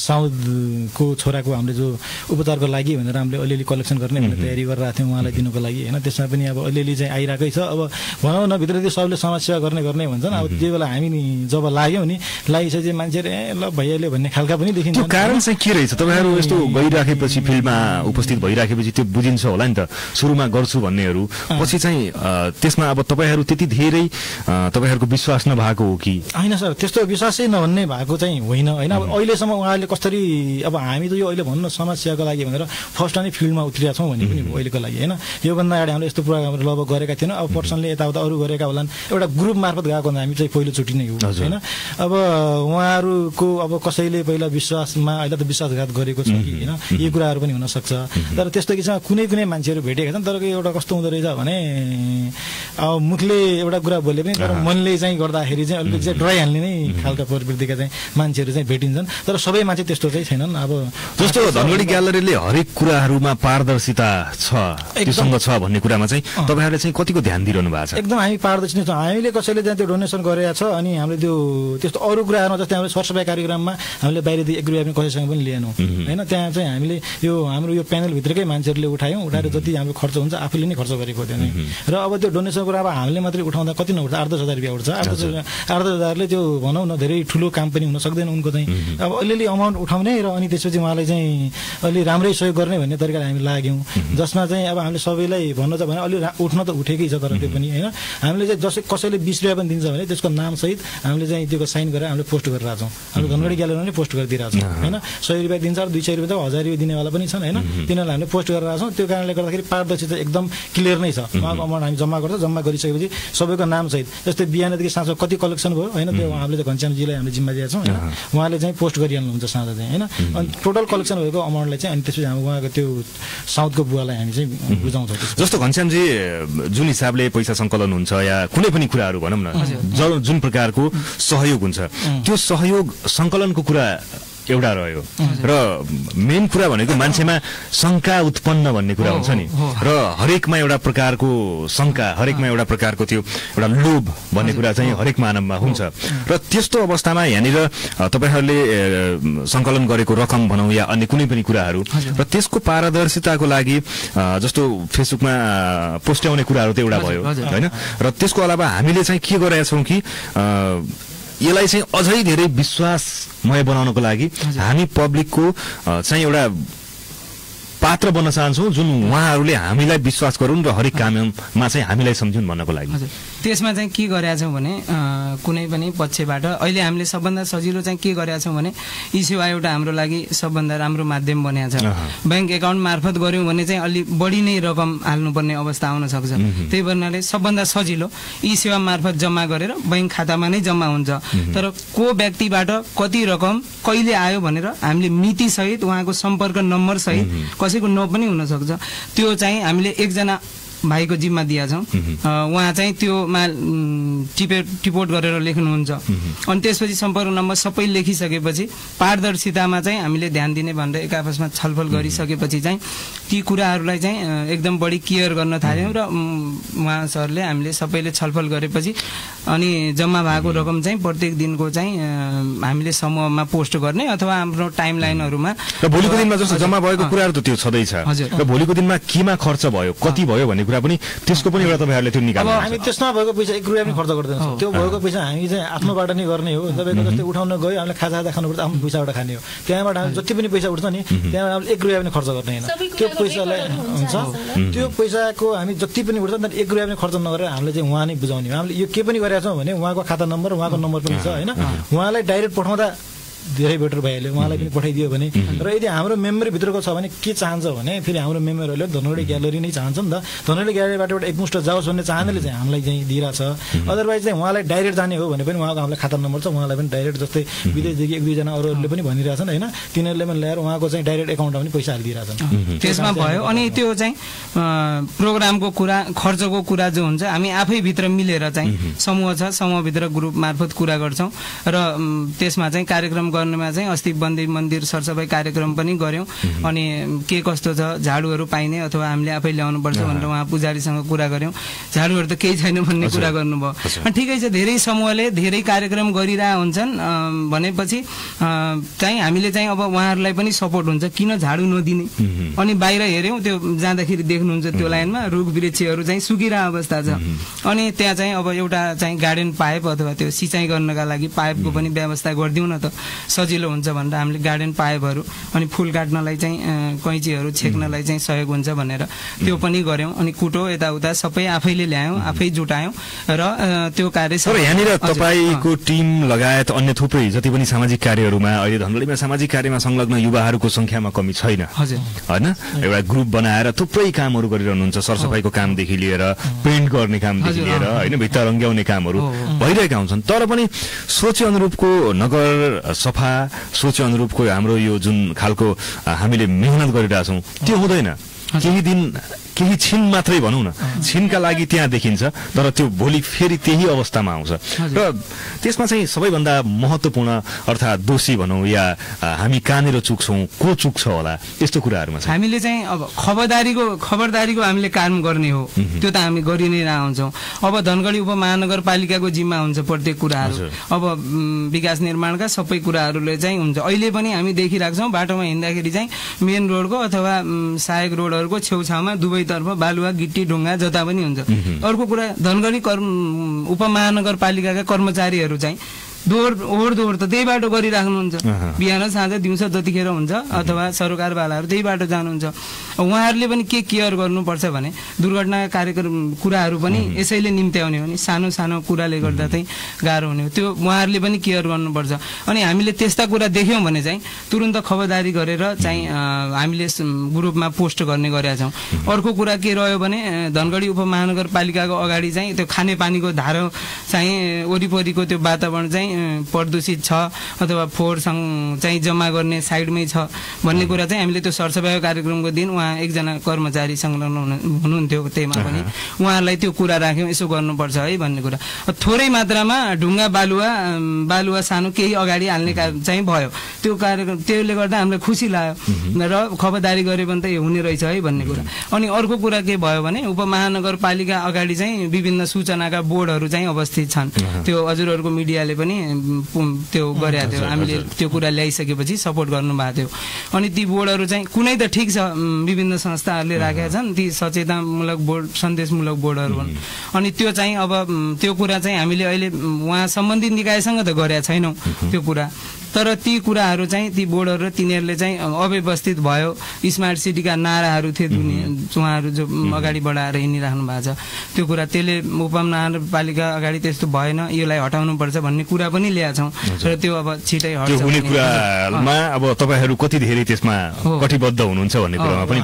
साउदको छोराको हामीले जो उपचारको लागि भनेर हामीले अलिअलि कलेक्सन गर्ने भनेर तयारी गरिरहेका थियौं उहाँलाई दिनको लागि हैन त्यसमा पनि अब अलिअलि चाहिँ आइराकै छ। अब भनौं न भित्र त्यो सबले समाज सेवा गर्ने भन्छन् अब त्यो बेला हामी नि जब लाग्यौं नि लागिसकेपछि मान्छेहरु ल भैयाले भन्ने खालका पनि देखिन्छ। त्यो कारण चाहिँ के रहेछ तपाईहरु यस्तो गइराखेपछि फिल्डमा उपस्थित भइराखेपछि त्यो बुझिन्छ होला नि त सुरुमा गर्छु भन्नेहरु पछि चाहिँ त्यसमा अब तपाईहरु त्यति धेरै तपाईहरुको विश्वास नभएको हो कि हैन सर त्यस्तो विश्वासै नभन्ने भएको चाहिँ होइन हैन। अब अहिलेसम्म उहाँले कसरी अब हामी त यो अहिले भन्नु समाज सेवाको लागि भनेर फर्स्ट टाइम फिल्डमा उत्रिया छौं भन्ने पनि अहिलेको लागि हैन यो भन्दा अगाडि हामीले यस्तो प्रोग्रामहरु लगभग गरेका थिएनौं अब पर्सनली यताउता अरु गरेका होलान् एउटा ग्रुप मार्फत गएको हामी चाहिँ पहिलो चोटी नै हो हैन। अब उहाँहरुको अब कसैले पहिला विश्वासमा अहिले त विश्वासघात गरेको छ कि हैन यो कुराहरु पनि हुन सक्छ तर त्यस्तो किसिममा कुनै मान्छेहरु भेटेका छन् तर एउटा कस्तो हुँदो रहेछ भने अब मुखले एउटा कुरा बोले पनि तर मनले चाहिँ गर्दाखेरि चाहिँ अलिकति चाहिँ डराइहाल्ने नै खालका प्रवृत्तिका चाहिँ मान्छेहरु चाहिँ भेटिन्छन् तर सबै मान्छे त्यस्तो चाहिँ छैनन्। अब जस्तो धनगढी ग्यालरीले हरेक कुराहरुमा पारदर्शिता छ त्योसँग छ भन्ने कुरामा चाहिँ तपाईहरुले चाहिँ कतिको ध्यान दिइरहनु भएको छ? एकदम हामी पारदर्शी छौं। हामीले कसैले चाहिँ त्यो डोनेसन गरेका छ अनि हामीले त्यो त्यस्तो अरु कुराहरुमा जस्तै हामीले सरसफाई कार्यक्रममा हामीले बाहिरदेखि 1 रुपैयाँ पनि कसैसँग पनि लिएनौं हैन त्यहाँ चाहिँ हामीले यो हाम्रो यो प्यानल भित्रकै मान्छेहरुले उठायौं उठाएर जति हाम्रो खर्च हुन्छ आफूले नै खर्च गरेको थियो नि र अब त्यो डोनेसन कुरा अब हामीले मात्रै उठाउँदा कति नउठ्छ 8-10 हजार रुपैयाँ उठ्छ 8-10 हजारले त्यो भनौं न धेरै ठुलो काम पनि हुन सक्दैन उनको चाहिँ अब अलिअलि अमाउन्ट उठाउने र अनि त्यसपछि उहाँलाई चाहिँ अलि राम्रै सहयोग गर्ने भन्ने तरिकाले हामी लाग्यौं जसमा चाहिँ अब हामीले सबैलाई भन्नु छ भने अलि उठ्न त उठेकै छ तर त्यो पनि हैन हामीले चाहिँ जसै कसैले 20 रुपैयाँ पनि दिन्छ भने त्यसको नाम सहित हामीले चाहिँ त्यो साइन गरेर हामीले पोस्ट गरिरहेका छौं हामी धनगढी ग्यालरीमा नै पोस्ट गरिदिरहेका छौं हैन 100 रुपैयाँ दिन्छ 200 रुपैयाँ त 1000 रुपैयाँ दिनेवाला पनि छन् हैन तिनीहरुलाई हामीले पोस्ट गरिरहेका छौं त्यो कारणले गर्दाखेरि पारदर्शिता एकदम क्लियर नै छ उहाँको अमाउन्ट हामी जम्मा गर्छ जम्मा गरिसकेपछि सबैको नाम सहित जस्तै बिहानदेखि साँझ कति कलेक्सन भयो हैन त्यो हामीले चाहिँ घनश्यामजीलाई हामीले जिम्मा दिएका छौं हैन उहाँले चाहिँ पोस्ट गरिहाल्नुहुन्छ साँझ चाहिँ हैन अनि टोटल कलेक्सन भएको अमाउन्टलाई चाहिँ अनि त्यसपछि हामी उहाँको त्यो साउथको बुवालाई हामी चाहिँ बुझाउँछौं। जस्तो घनश्यामजी जुन हिसाबले पैसा संकलन हुन्छ या कुनै पनि कुराहरु भनौं न जुन प्रकारको सहयोग हुन्छ त्यो सहयोग संकलनको कुरा एउटा रह्यो र मेन कुरा भनेको मान्छेमा शंका उत्पन्न भन्ने कुरा हुन्छ नि र हरेकमा एउटा प्रकारको शंका हरेकमा एउटा प्रकारको त्यो एउटा लोभ भन्ने कुरा चाहिँ हरेक मानवमा हुन्छ र त्यस्तो अवस्थामा यहाँनिर तपाईहरुले संकलन गरेको रकम भनौं या अन्य कुनै पनि कुराहरु र त्यसको पारदर्शिताको लागि जस्तो फेसबुकमा पोस्ट्याउने कुराहरु त एउटा भयो हैन र त्यसको अलावा हामीले चाहिँ के गरेका छौं कि यसलाई चाहिँ अझै धेरै विश्वासमय बनाउनको लागि हामी पब्लिकको चाहिँ एउटा पात्र बन्न चाहन्छौँ जुन उहाँहरूले हामीलाई विश्वास गरून् र हरेक काममा चाहिँ हामीलाई सम्झुन् भन्नको लागि। हजुर, त्यसमा चाहिँ के गरेका छौँ भने कुनै पनि पक्षबाट अहिले हामीले सबभन्दा सजिलो चाहिँ के गरेका छौँ भने ई सेवा एउटा हाम्रो लागि सबभन्दा राम्रो माध्यम बनेको छ। ब्याङ्क एकाउन्ट मार्फत गऱ्यौँ भने चाहिँ अलि बढी नै रकम हाल्नुपर्ने अवस्था आउन सक्छ। त्यही भएर सबभन्दा सजिलो ई सेवा मार्फत जम्मा गरेर ब्याङ्क खातामा नै जम्मा हुन्छ। तर को व्यक्तिबाट कति रकम कहिले आयो भनेर हामीले मिति सहित उहाँको सम्पर्क नम्बर सहित कसैको पनि हुन सक्छ। त्यो चाहिँ हामीले एकजना भाइको जिम्मा दिएका छौँ। उहाँ चाहिँ त्योमा टिपोट गरेर लेख्नुहुन्छ। अनि त्यसपछि सम्पर्क नम्बर सबै लेखिसकेपछि पारदर्शितामा चाहिँ हामीले ध्यान दिने भनेर एक आपसमा छलफल गरिसकेपछि चाहिँ ती कुराहरूलाई चाहिँ एकदम बढी केयर गर्न थाल्यौँ र उहाँ सरले हामीले सबैले छलफल गरेपछि अनि जम्मा भएको रकम चाहिँ प्रत्येक दिनको चाहिँ हामीले समूहमा पोस्ट गर्ने अथवा हाम्रो टाइमलाइनहरूमा र भोलिको दिनमा जस्तो जम्मा भएको कुराहरू त त्यो छँदैछ र भोलिको दिनमा केमा खर्च भयो कति भयो भन्ने कुरा पनि त्यसको पनि एउटा तपाईँहरूले त्यो निकाल्नु। अब हामी त्यसमा भएको पैसा 1 रुपैयाँ पनि खर्च गर्दैनौँ। त्यो भएको पैसा हामी चाहिँ आफ्नोबाट नै गर्ने हो। तपाईँको जस्तै उठाउन गयो हामीले खाजा खानुपर्छ, आफ्नो पैसाबाट खाने हो। त्यहाँबाट हामी जति पनि पैसा उठ्छ नि त्यहाँबाट हामीले 1 रुपैयाँ पनि खर्च गर्ने होइन। त्यो पैसालाई हुन्छ त्यो पैसाको हामी जति पनि उठ्छ नि 1 रुपैयाँ पनि खर्च नगरेर हामीले चाहिँ उहाँ नै बुझाउने हो। हामीले यो के पनि गरेका छौँ भने उहाँको खाता नम्बर उहाँको नम्बर पनि छ होइन। उहाँलाई डाइरेक्ट पठाउँदा धेरै बेटर भइहाल्यो, उहाँलाई पनि पठाइदियो भने। र यदि हाम्रो मेमोरीभित्रको छ भने के चाहन्छ भने फेरि हाम्रो मेमोरीहरूले धनगढी ग्यालरी नै चाहन्छ नि त। धनगढी ग्यालरीबाट एउटा एकमुष्ट जाओस् भन्ने चाहनाले चाहिँ हामीलाई चाहिँ दिइरहेको छ। अदरवाइज चाहिँ उहाँलाई डाइरेक्ट जाने हो भने पनि उहाँको हामीलाई खाता नम्बर छ, उहाँलाई पनि डाइरेक्ट जस्तै विदेशदेखि 1-2जना अरूहरूले पनि भनिरहेछन् होइन, तिनीहरूले पनि ल्याएर उहाँको चाहिँ डाइरेक्ट एकाउन्टमा पनि पैसा हालिदिइरहेछन्। त्यसमा भयो। अनि त्यो चाहिँ प्रोग्रामको कुरा खर्चको कुरा जो हुन्छ हामी आफैभित्र मिलेर चाहिँ समूह छ, समूहभित्र ग्रुप मार्फत कुरा गर्छौँ र त्यसमा चाहिँ कार्यक्रम गर्नेमा चाहिँ अस्ति मन्दिर सरसफाइ कार्यक्रम पनि गर्यौँ। अनि के कस्तो छ झाडुहरू पाइने अथवा हामीले आफै ल्याउनु पर्छ भनेर उहाँ पुजारीसँग कुरा गर्यौँ। झाडुहरू त केही छैन भन्ने कुरा गर्नुभयो। अनि ठिकै छ, धेरै समूहले धेरै कार्यक्रम गरिरहेका हुन्छन् भनेपछि चाहिँ हामीले चाहिँ अब उहाँहरूलाई पनि सपोर्ट हुन्छ किन झाडु नदिने। अनि बाहिर हेऱ्यौँ त्यो जाँदाखेरि देख्नुहुन्छ त्यो लाइनमा रुख वृक्षहरू चाहिँ सुकिरहेको अवस्था छ। अनि त्यहाँ चाहिँ अब एउटा चाहिँ गार्डन पाइप अथवा त्यो सिँचाइ गर्नका लागि पाइपको पनि व्यवस्था गरिदिउँ न त सजिलो हुन्छ भनेर हामीले गार्डन पाइपहरू अनि फुल काट्नलाई चाहिँ कैँचीहरू छेक्नलाई चाहिँ सहयोग हुन्छ भनेर त्यो पनि गऱ्यौँ। अनि कुटो यताउता सबै आफैले ल्यायौँ, आफै जुटायौँ र त्यो कार्य। तर यहाँनिर तपाईँको टिम लगायत अन्य थुप्रै जति पनि सामाजिक कार्यहरूमा अहिले धनगढीमा सामाजिक कार्यमा संलग्न युवाहरूको संख्यामा कमी छैन होइन। एउटा ग्रुप बनाएर थुप्रै कामहरू गरिरहनुहुन्छ, सरसफाइको कामदेखि लिएर पेन्ट गर्ने कामदेखि लिएर होइन, भित्ता रङ्ग्याउने कामहरू भइरहेका हुन्छन्। तर पनि सोचे अनुरूपको नगर सफा, सोचे अनुरूपको हाम्रो यो जुन खालको हामीले मेहनत गरिरहेछौँ त्यो हुँदैन। केही दिन केही छिन मात्रै भनौँ न, छिनका लागि त्यहाँ देखिन्छ तर त्यो भोलि फेरि त्यही अवस्थामा आउँछ। र त्यसमा चाहिँ सबैभन्दा महत्त्वपूर्ण अर्थात् दोषी भनौँ या हामी कहाँनिर चुक्छौँ, को चुक्छ होला, यस्तो कुराहरूमा चाहिँ हामीले चाहिँ अब खबरदारीको हामीले काम गर्ने हो। त्यो त हामी गरि नै रहन्छौँ। अब धनगढी उपमहानगरपालिकाको जिम्मा हुन्छ प्रत्येक कुराहरू। अब विकास निर्माणका सबै कुराहरूले चाहिँ हुन्छ। अहिले पनि हामी देखिरहेको छौँ बाटोमा हिँड्दाखेरि चाहिँ मेन रोडको अथवा सहायक रोडहरूको छेउछाउमा दुवैतर्फ बालुवा गिट्टी ढुङ्गा जता पनि हुन्छ। अर्को कुरा धनगढी उपमहानगरपालिकाका कर्मचारीहरू चाहिँ ओहोर दोहोर त त्यही बाटो गरिराख्नुहुन्छ। बिहान साँझ दिउँसो जतिखेर हुन्छ अथवा सरकारवालाहरू त्यही बाटो जानुहुन्छ। उहाँहरूले पनि के केयर गर्नुपर्छ भने दुर्घटनाका कार्यक्रम कुराहरू पनि यसैले निम्त्याउने हो नि, सानो सानो कुराले गर्दा चाहिँ गाह्रो हुने हो। त्यो उहाँहरूले पनि केयर गर्नुपर्छ। अनि हामीले त्यस्ता कुरा देख्यौँ भने चाहिँ तुरन्त खबरदारी गरेर चाहिँ हामीले ग्रुपमा पोस्ट गर्ने गरेका छौँ। अर्को कुरा के रह्यो भने धनगढी उपमहानगरपालिकाको अगाडि चाहिँ त्यो खानेपानीको धारो चाहिँ वरिपरिको त्यो वातावरण चाहिँ प्रदूषित छ अथवा फोहोरसँग चाहिँ जम्मा गर्ने साइडमै छ भन्ने कुरा चाहिँ हामीले त्यो सरसफाइ कार्यक्रमको दिन उहाँ एकजना कर्मचारी संलग्न हुनुहुन्थ्यो त्यहीमा पनि उहाँहरूलाई त्यो कुरा राख्यौँ यसो गर्नुपर्छ है भन्ने कुरा। थोरै मात्रामा ढुङ्गा बालुवा सानो केही अगाडि हाल्ने चाहिँ भयो। त्यो कार्यक्रम त्यसले गर्दा हामीलाई खुसी लाग्यो र खबरदारी गऱ्यो भने त यो हुने रहेछ है भन्ने कुरा। अनि अर्को कुरा के भयो भने उपमहानगरपालिका अगाडि चाहिँ विभिन्न सूचनाका बोर्डहरू चाहिँ अवस्थित छन्। त्यो हजुरहरूको मिडियाले पनि त्यो गरेका थियो, हामीले त्यो कुरा ल्याइसकेपछि सपोर्ट गर्नुभएको थियो। अनि ती बोर्डहरू चाहिँ कुनै त ठिक छ विभिन्न संस्थाहरूले राखेका छन्, ती सचेतनामूलक बोर्ड सन्देशमूलक बोर्डहरू हुन्। अनि त्यो चाहिँ अब त्यो कुरा चाहिँ हामीले अहिले उहाँ सम्बन्धित निकायसँग त गरेका छैनौँ त्यो कुरा। तर ती कुराहरू चाहिँ ती बोर्डहरू र तिनीहरूले चाहिँ अव्यवस्थित भयो। स्मार्ट सिटीका नाराहरू थिए उहाँहरू जो अगाडि बढाएर हिँडिराख्नु भएको छ, त्यो कुरा त्यसले उपमहानगरपालिका अगाडि त्यस्तो भएन, यसलाई हटाउनुपर्छ भन्ने कुरा पनि ल्याएको छौँ र त्यो अब छिटै हट्छ। हुने कुरामा अब तपाईँहरू कति धेरै त्यसमा कटिबद्ध हुनुहुन्छ भन्ने कुरामा पनि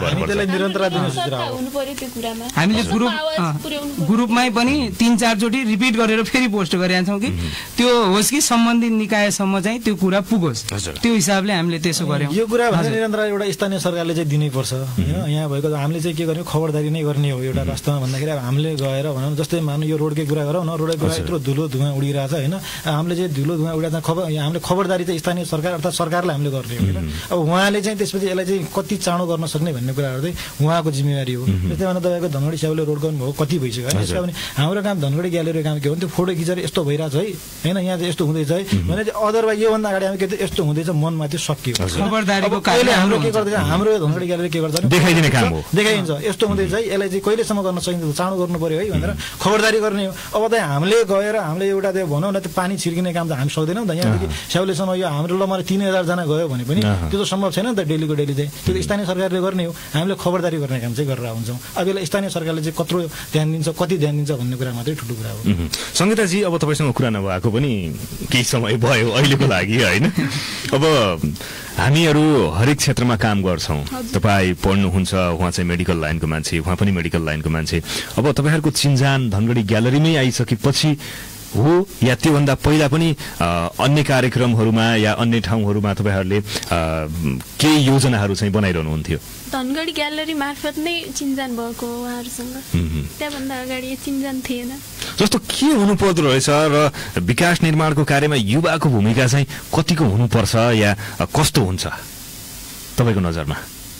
हामीले ग्रुपमै पनि 3-4 चोटि रिपिट गरेर फेरि पोस्ट गरेका छौँ कि त्यो होस् कि सम्बन्धित निकायसम्म चाहिँ त्यो कुरा पुगोस्, त्यो हिसाबले हामीले त्यसो गर्यौँ। यो कुरा भने निरन्तर एउटा स्थानीय सरकारले चाहिँ दिनैपर्छ होइन। यहाँ भएको हामीले चाहिँ के गर्ने, खबरदारी नै गर्ने हो एउटा वास्तवमा भन्दाखेरि। अब हामीले गएर भनौँ जस्तै मानौँ यो रोडकै कुरा गरौँ न, रोडकै कुरा यत्रो धुलो धुवाँ उडिरहेछ होइन, हामीले चाहिँ धुलो धुवाँ उडिरहेको हामीले खबरदारी चाहिँ स्थानीय सरकार अर्थात् सरकारलाई हामीले गर्ने हो होइन। अब उहाँले चाहिँ त्यसपछि यसलाई चाहिँ कति चाँडो गर्न सक्ने भन्ने कुराहरू चाहिँ उहाँको जिम्मेवारी हो। जस्तै भने तपाईँको धनगढी स्याउले रोड गर्नुभयो कति भइसक्यो होइन। त्यसो भने हाम्रो काम धनगढी ग्यालेरीको काम के हो भने त्यो फोटो खिचेर यस्तो भइरहेछ है होइन, यहाँ चाहिँ यस्तो हुँदैछ है भने चाहिँ अदरवाइज योभन्दा अगाडि हामी के यस्तो हुँदैछ मनमा त्यो सकियो। कहिले हाम्रो के गर्दैछ, हाम्रो धनगढी ग्यालेरी के गर्छ देखाइदिने काम हो, देखाइदिन्छ यस्तो हुँदैछ है, यसलाई चाहिँ कहिलेसम्म गर्न सकिन्छ, चाँडो गर्नु पर्यो है भनेर खबरदारी गर्ने हो। अब त हामीले गएर हामीले एउटा त्यो भनौँ न त्यो पानी छिर्किने काम त हामी सक्दैनौँ नि त। यहाँदेखि स्याउलेसम्म यो हाम्रो लमले 3000 जना गयो भने पनि त्यो त सम्भव छैन नि त डेलीको डेली चाहिँ। त्यो त स्थानीय सरकारले गर्ने हो, हामीले खबरदारी गर्ने काम चाहिँ गरेर हुन्छौँ। अब यसलाई स्थानीय सरकारले चाहिँ कत्रो ध्यान दिन्छ, कति ध्यान दिन्छ भन्ने कुरा मात्रै ठुलो कुरा हो। सङ्गीताजी अब तपाईँसँग कुरा नभएको पनि केही समय भयो अहिलेको लागि होइन। अब हामीहरू हरेक क्षेत्रमा काम गर्छौँ, तपाईँ पढ्नुहुन्छ, उहाँ चाहिँ मेडिकल लाइनको मान्छे, उहाँ पनि मेडिकल लाइनको मान्छे। अब तपाईँहरूको चिन्जान धनगढी ग्यालरीमै आइसकेपछि हो या त्योभन्दा पहिला पनि अन्य कार्यक्रमहरूमा या अन्य ठाउँहरूमा तपाईँहरूले केही योजनाहरू चाहिँ बनाइरहनुहुन्थ्यो? धनगढी ग्यालरी मार्फत नै चिन्जान भएको उहाँहरूसँग, त्यहाँभन्दा अगाडि चिन्जान थिएन। जस्तो के हुनुपर्दो रहेछ र विकास निर्माणको कार्यमा युवाको भूमिका चाहिँ कतिको हुनुपर्छ या कस्तो हुन्छ तपाईँको नजरमा?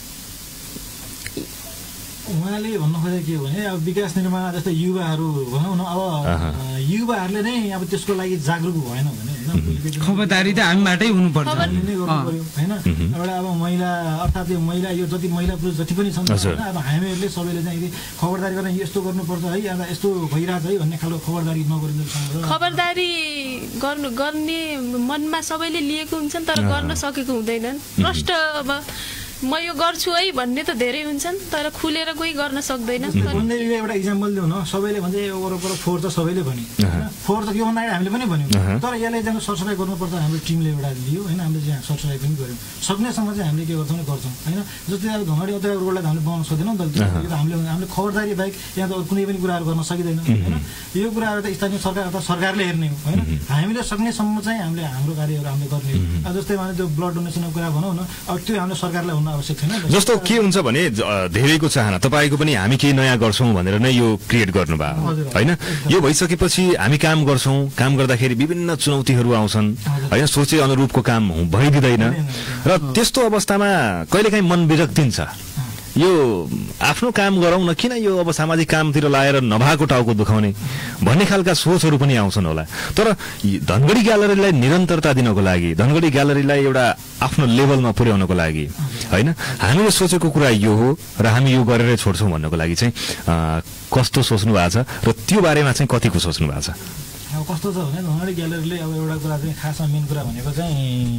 उहाँले भन्नु खोजेको के हो भने अब विकास निर्माण जस्तै युवाहरू भनौँ न, अब युवाहरूले नै अब त्यसको लागि जागरुक भएन भने होइन, खबरदारी त हामीबाटै हुनुपर्छ होइन। एउटा अब महिला अर्थात् यो महिला यो जति महिला पुरुष जति पनि छन् होइन, अब हामीहरूले सबैले चाहिँ खबरदारी गर्ने यस्तो गर्नुपर्छ है, अब यस्तो भइरहेछ है भन्ने खालको खबरदारी नगरिन्छ। खबरदारी गर्ने मनमा सबैले लिएको हुन्छन् तर गर्न सकेको हुँदैनन्। प्रष्ट अब म यो गर्छु है भन्ने त धेरै हुन्छन् तर खुलेर कोही गर्न सक्दैन। एउटा इक्जाम्पल दिउँ न, सबैले भन्छ यो वरपर फोहोर त सबैले भन्यो, फोहोर त योभन्दा अगाडि हामीले पनि भन्यौँ, तर यसलाई चाहिँ सरसफाइ गर्नुपर्छ हाम्रो टिमले एउटा लियो होइन, हामीले चाहिँ सरसफाइ पनि गऱ्यौँ। सक्नेसम्म चाहिँ हामीले के गर्छौँ गर्छौँ होइन। जस्तै अब धनगढी अथवा रोडलाई त हामीले बनाउन सक्दैनौँ नि त, हामीले खबरदारी बाहेक यहाँ त कुनै पनि कुराहरू गर्न सकिँदैन होइन। यो कुराहरू त स्थानीय सरकार अथवा सरकारले हेर्ने हो होइन। हामीले सक्नेसम्म चाहिँ हामीले हाम्रो कार्यहरू हामीले गर्ने हो। जस्तै भने त्यो ब्लड डोनेसनको कुरा भनौँ न, अब त्यो हामीले सरकारलाई हुन आवश्यक छैन। जस्तो के हुन्छ भने धेरैको चाहना तपाईँको पनि हामी केही नयाँ गर्छौँ भनेर नै यो क्रिएट गर्नुभयो होइन। यो भइसकेपछि हामी काम गर्छौँ, काम गर्दाखेरि विभिन्न चुनौतीहरू आउँछन् होइन, सोचे अनुरूपको काम भइदिँदैन र त्यस्तो अवस्थामा कहिलेकाहीँ मन बिरक्तिन्छ, यो आफ्नो काम गरौँ न, किन यो अब सामाजिक कामतिर लाएर नभएको टाउको दुखाउने भन्ने खालका सोचहरू पनि आउँछन् होला। तर धनगढी ग्यालरीलाई निरन्तरता दिनको लागि, धनगढी ग्यालरीलाई एउटा आफ्नो लेभलमा पुर्याउनको लागि होइन, हामीले सोचेको कुरा यो हो र हामी यो गरेरै छोड्छौँ भन्नको लागि चाहिँ कस्तो सोच्नु भएको छ र त्यो बारेमा चाहिँ कतिको सोच्नु भएको छ? अब कस्तो छ भने धनगढी ग्यालरीले अब एउटा कुरा चाहिँ खासमा मेन कुरा भनेको चाहिँ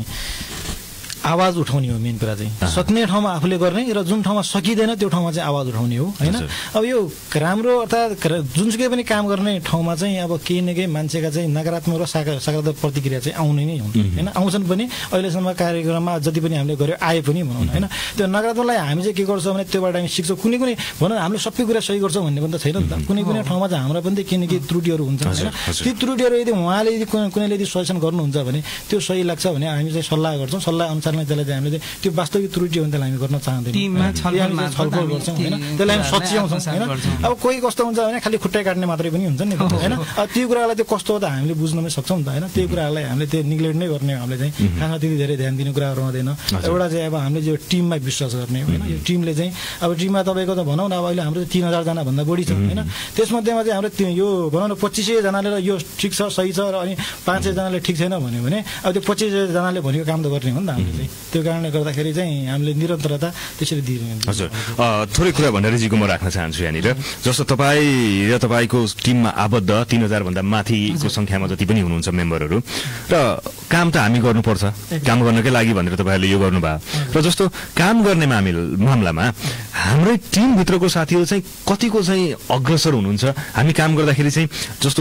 आवाज उठाउने हो। मेन कुरा चाहिँ सक्ने ठाउँमा आफूले गर्ने र जुन ठाउँमा सकिँदैन त्यो ठाउँमा चाहिँ आवाज उठाउने हो होइन। अब यो राम्रो अर्थात् जुनसुकै पनि काम गर्ने ठाउँमा चाहिँ अब केही न केही मान्छेका चाहिँ नकारात्मक र सकारात्मक प्रतिक्रिया चाहिँ आउने नै हुन् होइन, आउँछन् पनि। अहिलेसम्म कार्यक्रममा जति पनि हामीले गर्यो आए पनि भनौँ होइन। त्यो नकारात्मकलाई हामी चाहिँ के गर्छौँ भने त्योबाट हामी सिक्छौँ। कुनै कुनै भनौँ हामीले सबै कुरा सही गर्छौँ भन्ने पनि त छैन नि त। कुनै कुनै ठाउँमा चाहिँ हाम्रो पनि केही न केही त्रुटिहरू हुन्छ होइन। ती त्रुटिहरू यदि उहाँले यदि कुनैले यदि सजेसन गर्नुहुन्छ भने त्यो सही लाग्छ भने हामी चाहिँ सल्लाह गर्छौँ। सल्लाह अनुसार त्यसलाई चाहिँ हामीले त्यो वास्तविक त्रुटि हो भने त्यसलाई हामी गर्न चाहँदैनौँ, छलफल गर्छौँ होइन, त्यसलाई हामी सच्याउँछौँ होइन। अब कोही कस्तो हुन्छ भने खालि खुट्टा काट्ने मात्रै पनि हुन्छ नि होइन। अब त्यो कुरालाई त्यो कस्तो हो त हामीले बुझ्न पनि सक्छौँ नि त होइन। त्यो कुराहरूलाई हामीले त्यो निग्लेक्ट नै गर्ने हो हामीले चाहिँ, खासमा त्यति धेरै ध्यान दिने कुरा रहँदैन। एउटा चाहिँ अब हामीले जो टिममा विश्वास गर्ने होइन, यो टिमले चाहिँ अब टिममा तपाईँको त भनौँ न अब अहिले हाम्रो 3000 जनाभन्दा बढी छ होइन। त्यसमध्येमा चाहिँ हाम्रो यो भनौँ न 2500 जनाले यो ठिक छ सही छ र अनि 500 जनाले ठिक छैन भन्यो भने अब त्यो 2500 जनाले भनेको काम त गर्ने हो नि त हामीले त्यो कारणले गर्दाखेरि चाहिँ हामीले निरन्तरता त्यसरी दिनु। हजुर, थोरै कुरा भण्डारीजीको म राख्न चाहन्छु यहाँनिर। जस्तो तपाईँ र तपाईँको टिममा आबद्ध 3000 भन्दा माथिको संख्यामा जति पनि हुनुहुन्छ मेम्बरहरू, र काम त हामी गर्नुपर्छ, काम गर्नकै लागि भनेर तपाईँहरूले यो गर्नुभयो। र जस्तो काम गर्ने मामलामा हाम्रै टिमभित्रको साथीहरू चाहिँ कतिको चाहिँ अग्रसर हुनुहुन्छ? हामी काम गर्दाखेरि चाहिँ जस्तो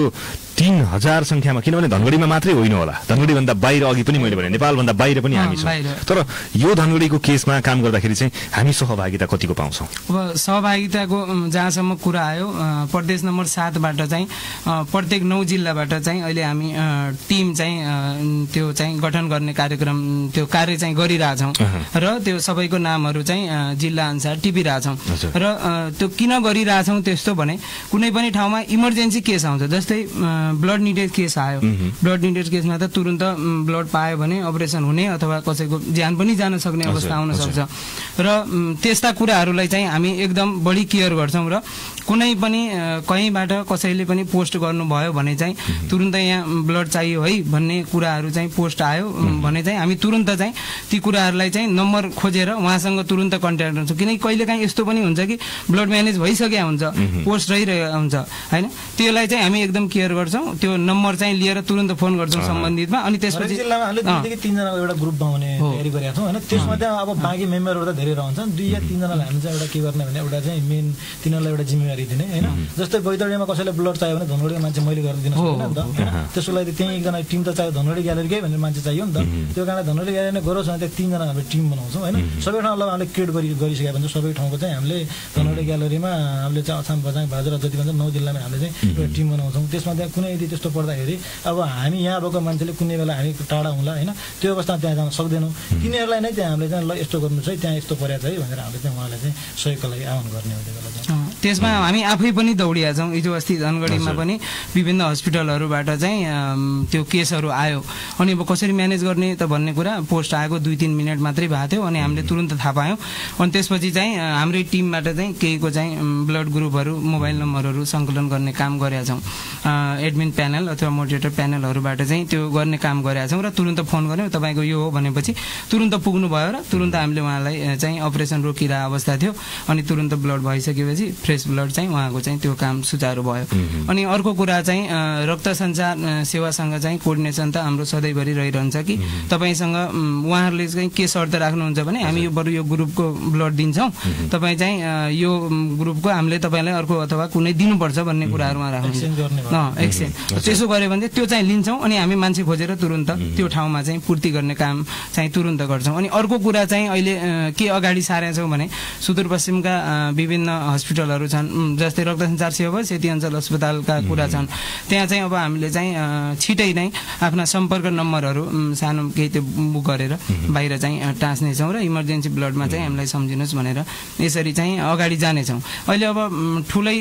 3000 संख्यामा, किनभने धनगढीमा मात्रै होइन होला, धनगढीभन्दा बाहिर, अघि पनि मैले भने नेपालभन्दा बाहिर पनि हामी छौँ, तर यो धनगढीको केसमा काम गर्दाखेरि चाहिँ हामी सहभागिता कतिको पाउँछौँ? अब सहभागिताको जहाँसम्म कुरा आयो, प्रदेश नम्बर 7बाट चाहिँ प्रत्येक 9 जिल्लाबाट चाहिँ अहिले हामी टिम चाहिँ त्यो चाहिँ गठन गर्ने कार्यक्रम, त्यो कार्य चाहिँ गरिरहेछौँ र त्यो सबैको नामहरू चाहिँ जिल्ला अनुसार टिपिरहेछौँ। र त्यो किन गरिरहेछौँ त्यस्तो भने कुनै पनि ठाउँमा इमर्जेन्सी केस आउँछ, जस्तै ब्लड निडेड केस आयो, ब्लड निडेड केसमा त तुरन्त ब्लड पायो भने अपरेसन हुने अथवा कसैको ज्यान पनि जान सक्ने अवस्था आउन सक्छ। र त्यस्ता कुराहरूलाई चाहिँ हामी एकदम बढी केयर गर्छौँ। र कुनै पनि कहीँबाट कसैले पनि पोस्ट गर्नुभयो भने चाहिँ तुरन्तै यहाँ ब्लड चाहियो है भन्ने कुराहरू चाहिँ पोस्ट आयो भने चाहिँ हामी तुरन्त चाहिँ ती कुराहरूलाई चाहिँ नम्बर खोजेर उहाँसँग तुरन्त कन्ट्याक्ट गर्छौँ। किनकि कहिलेकाहीँ यस्तो पनि हुन्छ कि ब्लड म्यानेज भइसकेको हुन्छ, पोस्ट रहिरहेको हुन्छ होइन, त्यसलाई चाहिँ हामी एकदम केयर गर्छौँ। त्यो नम्बर चाहिँ लिएर तुरन्त फोन गर्छौँ सम्बन्धितमा। अनि त्यसपछि जिल्लामा हामीले 3 जनाको एउटा ग्रुप बनाउने तयारी गरेका छौँ होइन। त्यसमध्ये अब बाँकी मेम्बरहरू त धेरै रहन्छन्, 2 या 3 जनालाई हामी चाहिँ एउटा के गर्ने भने एउटा चाहिँ मेन तिनीहरूलाई एउटा जिम्मेवारी दिने होइन। जस्तै बैतडीमा कसैलाई ब्लड चाहियो भने धनगढीको मान्छे मैले गरेर दिन सक्दैन नि त, त्यसको लागि त्यहीँ एकजना टिम त चाहियो, धनगढी ग्यालेरीकै भनेर मान्छे चाहियो नि त। त्यो कारण धनगढी ग्यालेरी नै गरोस् भने त्यहाँ 3 जना हामीले टिम बनाउँछौँ होइन। सबै ठाउँलाई हामीले क्रिएट गरिसकेका भन्छ, सबै ठाउँको चाहिँ हामीले धनगढी ग्यालेरीमा हामीले चाहिँ अछाम बझाङ भाजुरा जति भन्छ 9 जिल्लामा हामीले चाहिँ एउटा टिम बनाउँछौँ। त्यसमा त्यहाँ कुनै यदि त्यस्तो पर्दाखेरि अब हामी यहाँ भएको मान्छेले कुनै बेला हामी टाढा होला होइन, त्यो अवस्थामा त्यहाँ जान सक्दैनौँ, तिनीहरूलाई नै त्यहाँ हामीले चाहिँ ल यस्तो गर्नु छ है, त्यहाँ यस्तो परेको छ है भनेर हामीले चाहिँ उहाँलाई चाहिँ सहयोगको लागि आह्वान गर्ने हो। त्यसमा हामी आफै पनि दौडिया छौँ। हिजो अस्ति धनगढीमा पनि विभिन्न हस्पिटलहरूबाट चाहिँ त्यो केसहरू आयो, अनि अब कसरी म्यानेज गर्ने त भन्ने कुरा पोस्ट आएको 2-3 मिनट मात्रै भएको थियो, अनि हामीले तुरन्त थाहा पायौँ। अनि त्यसपछि चाहिँ हाम्रै टिमबाट चाहिँ केहीको चाहिँ ब्लड ग्रुपहरू, मोबाइल नम्बरहरू सङ्कलन गर्ने काम गरेका छौँ। एडमिन प्यानल अथवा मोडरेटर प्यानलहरूबाट चाहिँ त्यो गर्ने काम गरेका छौँ। र तुरन्त फोन गऱ्यौँ तपाईँको यो हो भनेपछि तुरन्त पुग्नु भयो र तुरन्त हामीले उहाँलाई चाहिँ अपरेसन रोकिरहेको अवस्था थियो, अनि तुरन्त ब्लड भइसकेपछि फ्रेस ब्लड चाहिँ उहाँको चाहिँ त्यो काम सुचारू भयो। अनि अर्को कुरा चाहिँ रक्त सञ्चार सेवासँग चाहिँ कोअर्डिनेसन त हाम्रो सधैँभरि रहिरहन्छ कि तपाईँसँग उहाँहरूले चाहिँ के शर्त राख्नुहुन्छ भने हामी यो बरु यो ग्रुपको ब्लड दिन्छौँ, तपाईँ चाहिँ यो ग्रुपको हामीले तपाईँलाई अर्को अथवा कुनै दिनुपर्छ भन्ने कुराहरूमा राख्नुहुन्छ, एक्सचेन्ज त्यसो गऱ्यो भने त्यो चाहिँ लिन्छौँ। अनि हामी मान्छे खोजेर तुरन्त त्यो ठाउँमा चाहिँ पूर्ति गर्ने काम चाहिँ तुरन्त गर्छौँ। अनि अर्को कुरा चाहिँ अहिले के अगाडि सारेका छौँ भने सुदूरपश्चिमका विभिन्न हस्पिटलहरू छन्, जस्तै रक्त सञ्चार सेवा सेती अञ्चल अस्पतालका कुरा छन्, त्यहाँ चाहिँ अब हामीले चाहिँ छिटै नै आफ्ना सम्पर्क नम्बरहरू सानो केही त्यो बुक गरेर बाहिर चाहिँ टाँस्नेछौँ र इमर्जेन्सी ब्लडमा चाहिँ हामीलाई सम्झिनुहोस् भनेर यसरी चाहिँ अगाडि जानेछौँ। अहिले अब ठुलै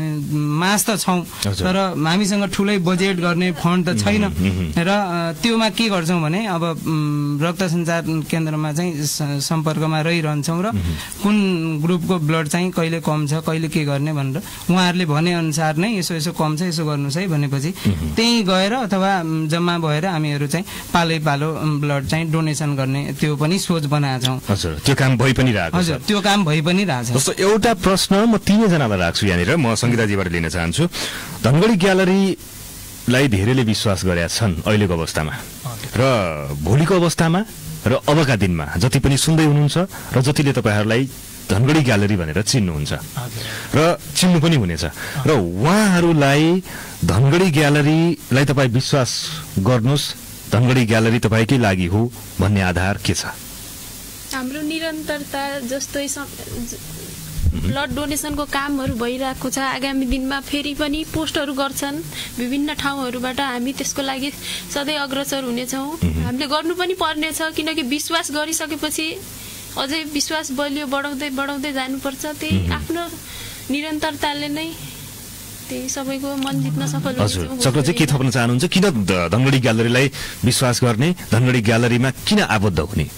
मास त छौँ, तर हामीसँग ठुलै बजेट गर्ने फन्ड त छैन, र त्योमा के गर्छौँ भने अब रक्त सञ्चार केन्द्रमा चाहिँ सम्पर्कमा रहिरहन्छौँ र कुन ग्रुपको ब्लड चाहिँ कहिले कम छ, कहिले के गर्ने भनेर उहाँहरूले भने अनुसार नै यसो यसो कम छ यसो गर्नुहोस् है भनेपछि त्यहीँ गएर अथवा जम्मा भएर हामीहरू चाहिँ पालै पालो ब्लड चाहिँ डोनेसन गर्ने त्यो पनि सोच बनाएका छौँ। हजुर, त्यो काम भइ पनि रहेको छ। हजुर, त्यो काम भइ पनि रहेछ। जस्तो एउटा प्रश्न म तीनैजनालाई राख्छु यहाँनिर, म सङ्गीताजीबाट लिन चाहन्छु। धनगढी ग्यालरीलाई धेरैले विश्वास गरेका छन् अहिलेको अवस्थामा, र भोलिको अवस्थामा र अबका दिनमा जति पनि सुन्दै हुनुहुन्छ र जतिले तपाईँहरूलाई धनगढी ग्यालरी भनेर चिन्नुहुन्छ र चिन्नु पनि हुनेछ, र उहाँहरूलाई धनगढी ग्यालरीलाई तपाईँ विश्वास गर्नुहोस्, धनगढी ग्यालरी तपाईँकै लागि हो भन्ने आधार के छ? हाम्रो निरन्तरता जस्तै ब्लड डोनेसनको कामहरू भइरहेको छ। आगामी दिनमा फेरि पनि पोस्टहरू गर्छन् विभिन्न ठाउँहरूबाट, हामी त्यसको लागि सधैँ अग्रसर हुनेछौँ। हामीले गर्नु पनि पर्नेछ, किनकि विश्वास गरिसकेपछि अझै विश्वास बलियो बढाउँदै बढाउँदै जानुपर्छ। त्यही आफ्नो निरन्तरताले नै त्यही सबैको मन जित्न सफल हुन्छ। हजुर, चक्र चाहिँ के थप्न चाहनुहुन्छ? किन धनगढी ग्यालरीलाई विश्वास गर्ने, धनगढी ग्यालरीमा किन आबद्ध हुने?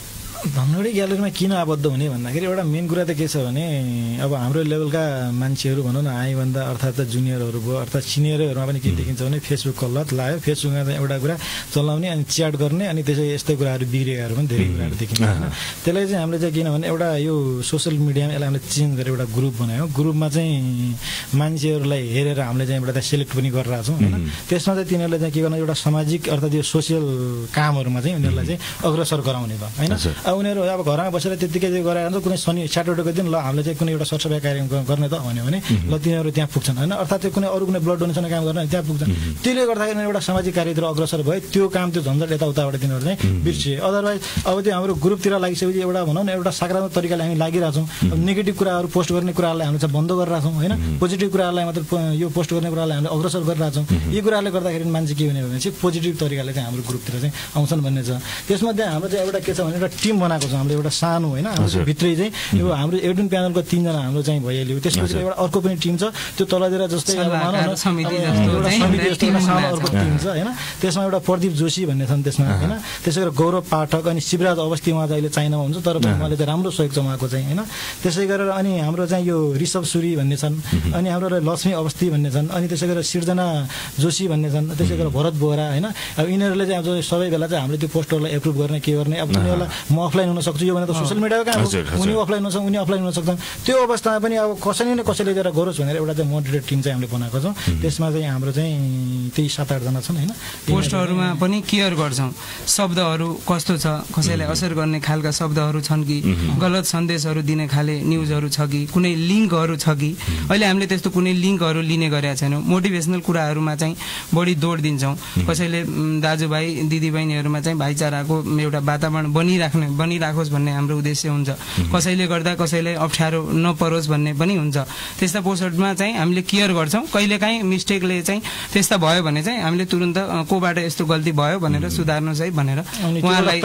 धनगढी ग्यालरीमा किन आबद्ध हुने भन्दाखेरि एउटा मेन कुरा त के छ भने अब हाम्रो लेभलका मान्छेहरू भनौँ न आइभन्दा अर्थात् जुनियरहरू भयो अर्थात् सिनियरहरूमा पनि के देखिन्छ भने फेसबुकको लत लाग्यो फेसबुकमा चाहिँ एउटा कुरा चलाउने अनि च्याट गर्ने अनि त्यसै यस्तै कुराहरू बिग्रेकाहरू पनि धेरै कुराहरू देखिन्छ होइन त्यसलाई चाहिँ हामीले चाहिँ किनभने एउटा यो सोसियल मिडियामा यसलाई हामीले चेन्ज गरेर एउटा ग्रुप बनायौँ ग्रुपमा चाहिँ मान्छेहरूलाई हेरेर हामीले चाहिँ एउटा सेलेक्ट पनि गरिरहेको छौँ होइन त्यसमा चाहिँ तिनीहरूले चाहिँ के गर्नु एउटा सामाजिक अर्थात् यो सोसियल कामहरूमा चाहिँ उनीहरूलाई चाहिँ अग्रसर गराउने भयो होइन अब उनीहरू अब घरमा बसेर त्यत्तिकै गराएर हुन्छ कुनै शनि स्याटरडेको दिन ल हामीले चाहिँ कुनै एउटा सरसफाइ कार्यक्रम गर्ने त भन्यो भने ल तिनीहरू त्यहाँ पुग्छन् होइन अर्थात् त्यो कुनै अरू कुनै ब्लड डोनेसन काम गर्ने त्यहाँ पुग्छन् त्यसले गर्दाखेरि एउटा सामाजिक कार्यतिर अग्रसर भयो त्यो काम त्यो झन्झट यताउताबाट तिनीहरू चाहिँ बिर्सिए अदरवाइज अब त्यो हाम्रो ग्रुपतिर लागिसकेपछि एउटा भनौँ न एउटा सकारात्मक तरिकाले हामी लागिरहेछौँ अब नेगेटिभ कुराहरू पोस्ट गर्ने कुराहरूलाई हामीले चाहिँ बन्द गरिरहेछौँ होइन पोजिटिभ कुराहरूलाई मात्र यो पोस्ट गर्ने कुरालाई हामीले अग्रसर गरिरहेछौँ यी कुराहरूले गर्दाखेरि मान्छे के हुने भने चाहिँ पोजिटिभ तरिकाले चाहिँ हाम्रो ग्रुपतिर चाहिँ आउँछन् भन्ने छ त्यसमध्ये हाम्रो चाहिँ एउटा के छ भने एउटा टिम बनाएको छ हामीले एउटा सानो होइन हाम्रो भित्रै चाहिँ यो हाम्रो एडमिन प्यानलको 3 जना हाम्रो चाहिँ भइहाल्यो त्यसपछि एउटा अर्को पनि टिम छ त्यो तलतिर जस्तै एउटा समिति जस्तो सानो अर्को टिम छ होइन त्यसमा एउटा प्रदीप जोशी भन्ने छन् त्यसमा होइन त्यसै गरेर गौरव पाठक अनि शिवराज अवस्थी उहाँ चाहिँ अहिले चाइनामा हुन्छ तर उहाँले चाहिँ राम्रो सहयोग छ उहाँको चाहिँ होइन त्यसै गरेर अनि हाम्रो चाहिँ यो ऋषभ सुरी भन्ने छन् अनि हाम्रो लक्ष्मी अवस्थी भन्ने छन् अनि त्यसै गरेर सिर्जना जोशी भन्ने छन् त्यसै गरेर भरत बोहरा होइन अब यिनीहरूले चाहिँ अब सबै बेला चाहिँ हामीले त्यो पोस्टरलाई एप्रुभ गर्ने के गर्ने अब उनीहरूलाई म अफलाइन हुन सक्छु यो भने त सोसियल मिडियाको काम हो उनी अफलाइन हुन सक्छ उनी अफलाइन हुन सक्छन् त्यो अवस्थामा पनि अब कसैले न कसैले लिएर गरोस् भनेर एउटा चाहिँ मोटिभेटेड टिम चाहिँ हामीले बनाएको छौँ त्यसमा चाहिँ हाम्रो चाहिँ त्यही 7-8 जना छन् होइन पोस्टहरूमा पनि केयर गर्छौँ शब्दहरू कस्तो छ कसैलाई असर गर्ने खालका शब्दहरू छन् कि गलत सन्देशहरू दिने खाले न्युजहरू छ कि कुनै लिङ्कहरू छ कि अहिले हामीले त्यस्तो कुनै लिङ्कहरू लिने गरेका छैनौँ मोटिभेसनल कुराहरूमा चाहिँ बढी जोड दिन्छौँ कसैले दाजुभाइ दिदीबहिनीहरूमा चाहिँ भाइचाराको एउटा वातावरण बनिराखोस् भन्ने हाम्रो उद्देश्य हुन्छ कसैले गर्दा कसैलाई अप्ठ्यारो नपरोस् भन्ने पनि हुन्छ त्यस्ता पोस्टरमा चाहिँ हामीले केयर गर्छौँ कहिलेकाहीँ मिस्टेकले चाहिँ त्यस्ता भयो भने चाहिँ हामीले तुरुन्त कोबाट यस्तो गल्ती भयो भनेर सुधार्नुहोस् है भनेर उहाँलाई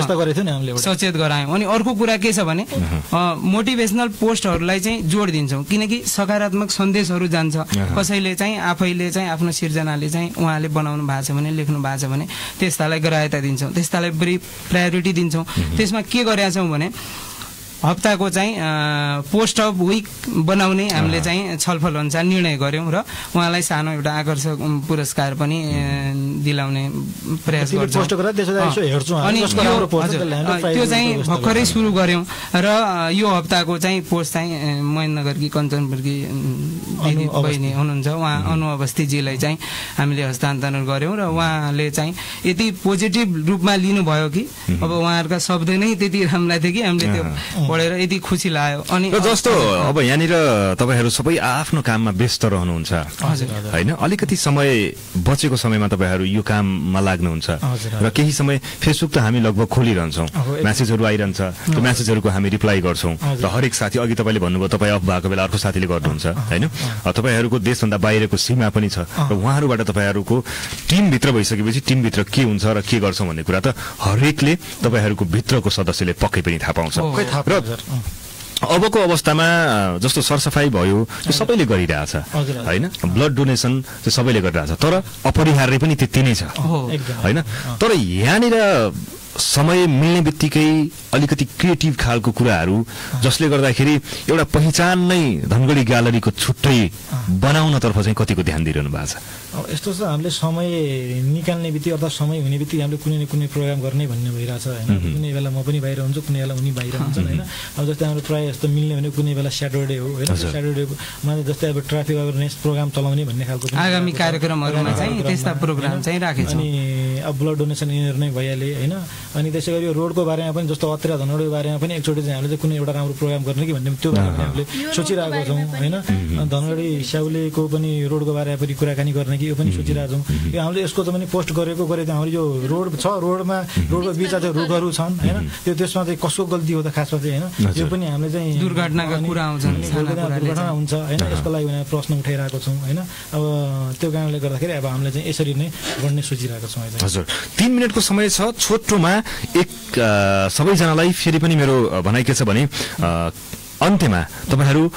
सचेत गरायौँ अनि अर्को कुरा के छ भने मोटिभेसनल पोस्टहरूलाई चाहिँ जोड दिन्छौँ किनकि सकारात्मक सन्देशहरू जान्छ कसैले चाहिँ आफैले चाहिँ आफ्नो सिर्जनाले चाहिँ उहाँले बनाउनु भएको छ भने लेख्नु भएको छ भने त्यस्तालाई ग्राह्यता दिन्छौँ त्यस्तालाई बढी प्रायोरिटी दिन्छौँ त्यसमा के गरेका छौँ भने हप्ताको चाहिँ पोस्ट अफ विक बनाउने हामीले चाहिँ छलफल अनुसार निर्णय गर्यौँ र उहाँलाई सानो एउटा आकर्षक पुरस्कार पनि दिलाउने प्रयास गर्छौँ अनि त्यो चाहिँ भर्खरै सुरु गर्यौँ र यो हप्ताको चाहिँ पोस्ट चाहिँ महेन्द्रनगरकी कञ्चनपुरकी दिदी बहिनी हुनुहुन्छ उहाँ अनु अवस्थीजीलाई चाहिँ हामीले हस्तान्तरण गर्यौँ र उहाँले चाहिँ यति पोजिटिभ रूपमा लिनुभयो कि अब उहाँहरूका शब्द नै त्यति राम्रा थियो कि हामीले त्यो पढेर यति खुसी लाग्यो अनि जस्तो अब यहाँनिर तपाईहरू सबै आफ्नो काममा व्यस्त रहनुहुन्छ हैन अलिकति समय बचेको समयमा तपाईहरू यो काममा लाग्नुहुन्छ र केही समय फेसबुक त हामी लगभग खोलिरहन्छौं मेसेजहरू आइरहन्छ त्यो मेसेजहरूको हामी रिप्लाई गर्छौं र हरेक साथी अघि तपाईले भन्नुभयो तपाई अफ भएको बेला अर्को साथीले गर्नुहुन्छ हैन तपाईहरूको देशभन्दा बाहिरको सीमा पनि छ र उहाँहरूबाट तपाईहरूको टिम भित्र भइसकेपछि टिम भित्र के हुन्छ र के गर्छौं भन्ने कुरा त हरेकले तपाईहरूको भित्रको सदस्यले पक्कै पनि थाहा पाउँछ र अबको अवस्थामा जस्तो सरसफाई भयो त्यो सबैले गरिरहेछ हैन ब्लड डोनेसन चाहिँ सबैले गरिरहेछ तर अपरिहार्य पनि त्यति नै छ हैन तर यहाँनिर समय मिल्ने बित्तिकै अलिकति क्रिएटिभ खालको कुराहरू जसले गर्दाखेरि एउटा पहिचान नै धनगढी ग्यालरीको छुट्टै बनाउनतर्फ चाहिँ कतिको ध्यान दिइरहनु भएको छ यस्तो छ हामीले समय निकाल्ने बित्तिकै अथवा समय हुने बित्तिकै हामीले कुनै न कुनै प्रोग्राम गर्ने भन्ने भइरहेछ हैन कुनै बेला म पनि बाहिर हुन्छु कुनै बेला उनी बाहिर हुन्छन् हैन अब जस्तै हाम्रो प्राय जस्तो मिल्ने भने कुनै बेला स्याटरडे हो हैन स्याटरडेमा जस्तै अब ट्राफिक अवेरनेस प्रोग्राम चलाउने भन्ने खालको आगामी कार्यक्रमहरुमा चाहिँ त्यस्ता प्रोग्राम चाहिँ राखेछौं अनि अब ब्लड डोनेसन यिनीहरु नै भइहाले हैन अनि त्यसैगरी यो रोडको बारेमा पनि जस्तो अत्रा धनगढीको बारेमा पनि एकचोटि चाहिँ हामीले चाहिँ कुनै एउटा राम्रो प्रोग्राम गर्ने कि भन्ने त्यो बारेमा हामीले सोचिरहेको छौं हैन धनगढी स्याउलेको पनि रोडको बारेमा पनि कुराकानी गर्ने कि यो पनि सोचिरहेको छौं यो हामीले यसको त पनि पोस्ट गरेको हाम्रो यो रोड छ रोडको बीचमा चाहिँ रुखहरू छन् हैन त्यो त्यसमा चाहिँ कसको गल्ती हो त खासमा चाहिँ हैन यो पनि हामीले चाहिँ दुर्घटनाका कुरा आउँछन् दुर्घटना हुन्छ हैन यसको लागि भने प्रश्न उठाइरहेको छौं हैन अब त्यो कारणले गर्दाखेरि अब हामीले चाहिँ यसरी नै गर्ने सोचिरहेको छौं हजुर 3 मिनेटको समय छ छोटोमा एक सबैजनालाई फेरि पनि मेरो भनाइ के छ भने अन्त्यमा तपाईहरु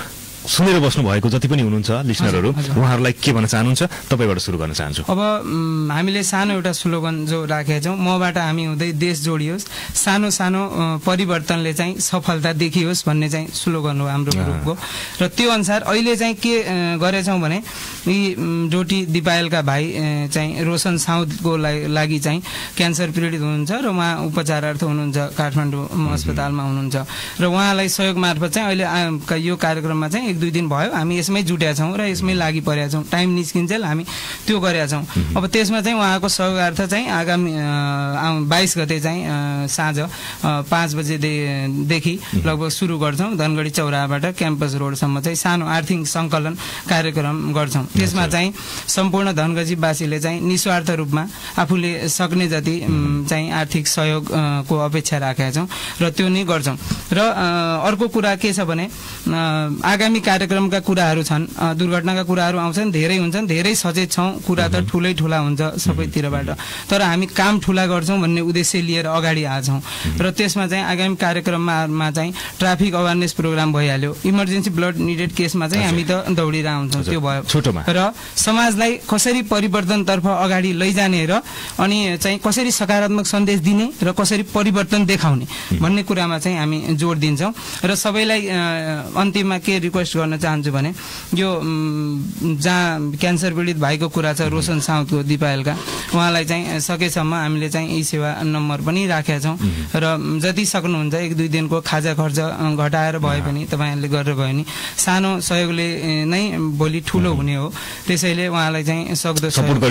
सुनेर बस्नु भएको जति पनि हुनुहुन्छ लिसनरहरू उहाँहरूलाई के भन्न चाहनुहुन्छ तपाईबाट सुरु गर्न चाहन्छु। अब हामीले सानो एउटा स्लोगन जो राखेका छौँ, मबाट हामी हुँदै देश जोडियोस्, सानो सानो परिवर्तनले चाहिँ सफलता देखियोस् भन्ने चाहिँ स्लोगन हो हाम्रो ग्रुपको। र त्यो अनुसार अहिले चाहिँ के गरेछौँ भने यी डोटी दिपायलका भाइ चाहिँ रोशन साउदको लागि चाहिँ क्यान्सर पीडित हुनुहुन्छ र उहाँ उपचारार्थ हुनुहुन्छ, काठमाडौँ अस्पतालमा हुनुहुन्छ र उहाँलाई सहयोग मार्फत चाहिँ अहिले यो कार्यक्रममा चाहिँ 1-2 दिन भयो हामी यसमै जुटेका छौँ र यसमै लागि परेका छौँ। टाइम निस्किन्जेल हामी त्यो गरेका छौँ। अब त्यसमा चाहिँ उहाँको सहयोगार्थ चाहिँ आगामी 22 गते चाहिँ साँझ 5 बजेदेखि लगभग सुरु गर्छौँ। धनगढी चौराहाबाट क्याम्पस रोडसम्म चाहिँ सानो आर्थिक सङ्कलन कार्यक्रम गर्छौँ। त्यसमा चाहिँ सम्पूर्ण धनगढीवासीले चाहिँ निस्वार्थ रूपमा आफूले सक्ने जति चाहिँ आर्थिक सहयोगको अपेक्षा राखेका छौँ र त्यो नै गर्छौँ। र अर्को कुरा के छ भने आगामी कार्यक्रमका कुराहरू छन्, दुर्घटनाका कुराहरू आउँछन्, धेरै हुन्छन्, धेरै सचेत छौँ। कुरा त ठुलै ठुला हुन्छ सबैतिरबाट, तर हामी काम ठुला गर्छौँ भन्ने उद्देश्य लिएर अगाडि आएछौँ। र त्यसमा चाहिँ आगामी कार्यक्रममा चाहिँ ट्राफिक अवेरनेस प्रोग्राम भइहाल्यो। इमर्जेन्सी ब्लड निडेड केसमा चाहिँ हामी त दौडिरहेका हुन्छौँ, त्यो भयो छोटोमा। र समाजलाई कसरी परिवर्तनतर्फ अगाडि लैजाने र अनि चाहिँ कसरी सकारात्मक सन्देश दिने र कसरी परिवर्तन देखाउने भन्ने कुरामा चाहिँ हामी जोड दिन्छौँ। र सबैलाई अन्तिममा के रिक्वेस्ट गर्न चाहन्छु भने यो जहाँ क्यान्सर पीडित भाइको कुरा छ रोशन साउदको दिपायलका, उहाँलाई चाहिँ सकेसम्म हामीले चाहिँ ई सेवा नम्बर पनि राखेका छौँ र जति सक्नुहुन्छ 1-2 दिनको खाजा खर्च घटाएर भए पनि तपाईँहरूले गरेर भयो नि सानो सहयोगले नै भोलि ठुलो हुने हो। त्यसैले उहाँलाई चाहिँ सक्दो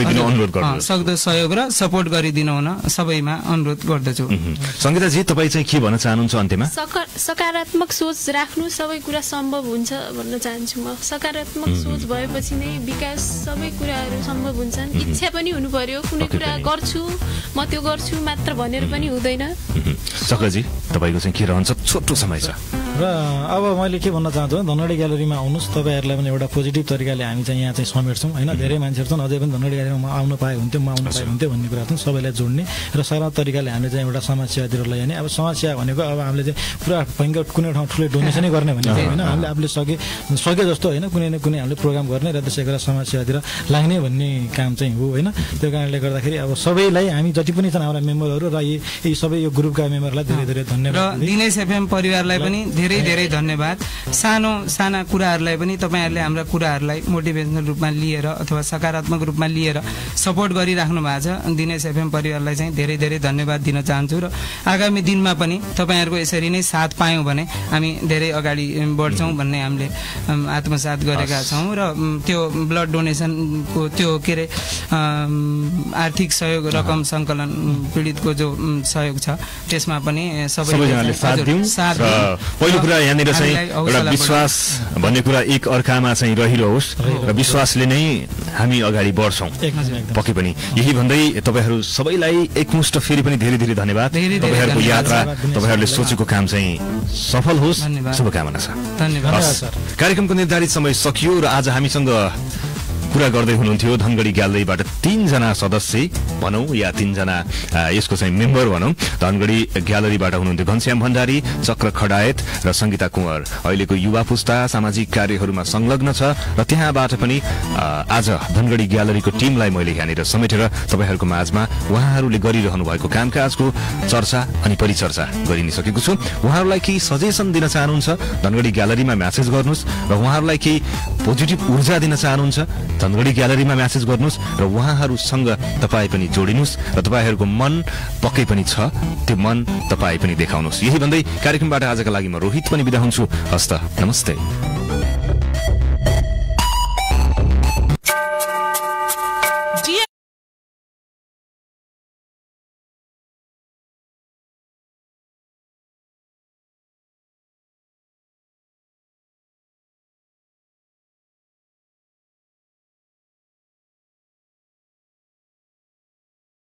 सहयोग र सपोर्ट गरिदिनु हुन सबैमा अनुरोध गर्दछु। सङ्गीताजी तपाईँ चाहिँ के भन्न चाहनुहुन्छ अन्त्यमा? सकारात्मक सोच राख्नु सबै कुरा सम्भव हुन्छ भन्न चाहन्छु म। सकारात्मक सोच भएपछि नै विकास सबै कुराहरू सम्भव हुन्छन्। इच्छा पनि हुनु पर्यो, कुनै कुरा गर्छु म त्यो गर्छु मात्र भनेर पनि हुँदैन। चक्रजी तपाईँको चाहिँ के रहन्छ? छोटो समय छ। र अब मैले के भन्न चाहन्छु भने धनगढी ग्यालरीमा आउनुहोस्, तपाईँहरूलाई पनि एउटा पोजिटिभ तरिकाले हामी चाहिँ यहाँ चाहिँ समेट्छौँ होइन। धेरै मान्छेहरू छन् अझै पनि धनगढी ग्यालरीमा आउनु पाए हुन्थ्यो, म आउनु पाए हुन्थ्यो भन्ने कुरा छन्। सबैलाई जोड्ने र सकारात्मक तरिकाले हामीले चाहिँ एउटा समाजसेवातिर लैजाने। अब समाजसेवा भनेको अब हामीले चाहिँ पुरा भयङ्कर कुनै ठाउँ ठुलो डोनेसनै गर्ने भन्ने होइन, हामीले आफूले सके जस्तो होइन कुनै न कुनै हामीले प्रोग्राम गर्ने र त्यसै गरेर समाजसेवातिर लाग्ने भन्ने काम चाहिँ हो होइन। त्यो कारणले गर्दाखेरि अब सबैलाई हामी जति पनि छन् हाम्रा मेम्बरहरू र यी सबै यो ग्रुपका मेम्बरलाई धेरै धेरै धन्यवाद। र दिनेश एफएम परिवारलाई पनि धेरै धेरै धन्यवाद। साना कुराहरूलाई पनि तपाईँहरूले हाम्रा कुराहरूलाई मोटिभेसनल रूपमा लिएर अथवा सकारात्मक रूपमा लिएर सपोर्ट गरिराख्नु भएको छ। दिनेश एफएम परिवारलाई चाहिँ धेरै धेरै धन्यवाद दिन चाहन्छु र आगामी दिनमा पनि तपाईँहरूको यसरी नै साथ पायौँ भने हामी धेरै अगाडि बढ्छौँ भन्ने हामीले आत्मसात गरेका छौँ। र त्यो ब्लड डोनेसनको त्यो के अरे आर्थिक सहयोग रकम सङ्कलन पीडितको जो सहयोग छ त्यसमा पनि सबैजनाले साथ दिउँ। पहिलो कुरा यहाँनिर चाहिँ एउटा विश्वास भन्ने कुरा एक अर्कामा चाहिँ रहिरहोस् र विश्वासले नै हामी अगाडि बढ्छौँ पक्कै पनि। यही भन्दै तपाईँहरू सबैलाई एकमुष्ट फेरि पनि धेरै धेरै धन्यवाद। तपाईँहरूको यात्रा तपाईँहरूले सोचेको काम चाहिँ सफल होस्, शुभकामना छ। धन्यवाद। कार्यक्रमको निर्धारित समय सकियो र आज हामीसँग कुरा गर्दै हुनुहुन्थ्यो धनगढी ग्यालरीबाट 3 जना सदस्य भनौँ या 3 जना यसको चाहिँ मेम्बर भनौँ। धनगढी ग्यालरीबाट हुनुहुन्थ्यो घनश्याम भण्डारी, चक्र खडायत र सङ्गीता कुँवर। अहिलेको युवा पुस्ता सामाजिक कार्यहरूमा संलग्न छ र त्यहाँबाट पनि आज धनगढी ग्यालरीको टिमलाई मैले यहाँनिर समेटेर तपाईँहरूको माझमा उहाँहरूले गरिरहनु भएको कामकाजको चर्चा अनि परिचर्चा गरिन सकेको छु। उहाँहरूलाई केही सजेसन दिन चाहनुहुन्छ धनगढी ग्यालरीमा म्यासेज गर्नुहोस् र उहाँहरूलाई केही पोजिटिभ ऊर्जा दिन चाहनुहुन्छ धनगढी ग्यालरीमा म्यासेज गर्नुहोस् र उहाँहरूसँग तपाईँ पनि जोडिनुहोस् र तपाईँहरूको मन पक्कै पनि छ, त्यो मन तपाईँ पनि देखाउनुहोस्। यही भन्दै कार्यक्रमबाट आजका लागि म रोहित पनि बिदा हुन्छु। हस्त नमस्ते।